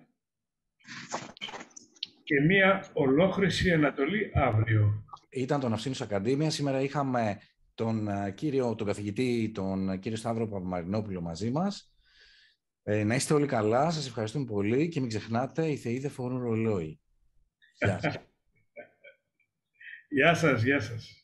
και μια ολόχρηση Ανατολή αύριο. Ήταν το Ναυσίνους Ακαδήμια. Σήμερα είχαμε τον κύριο, τον καθηγητή, τον κύριο Σταύρο Παπαμαρινόπουλο μαζί μας. Ε, να είστε όλοι καλά, σας ευχαριστούμε πολύ και μην ξεχνάτε, οι θεοί δεν φορούν ρολόι. Γεια σας. Γεια σας, γεια σας.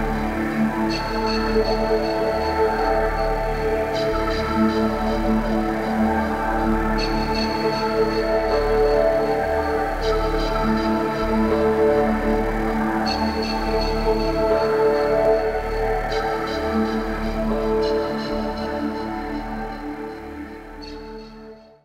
Thank you.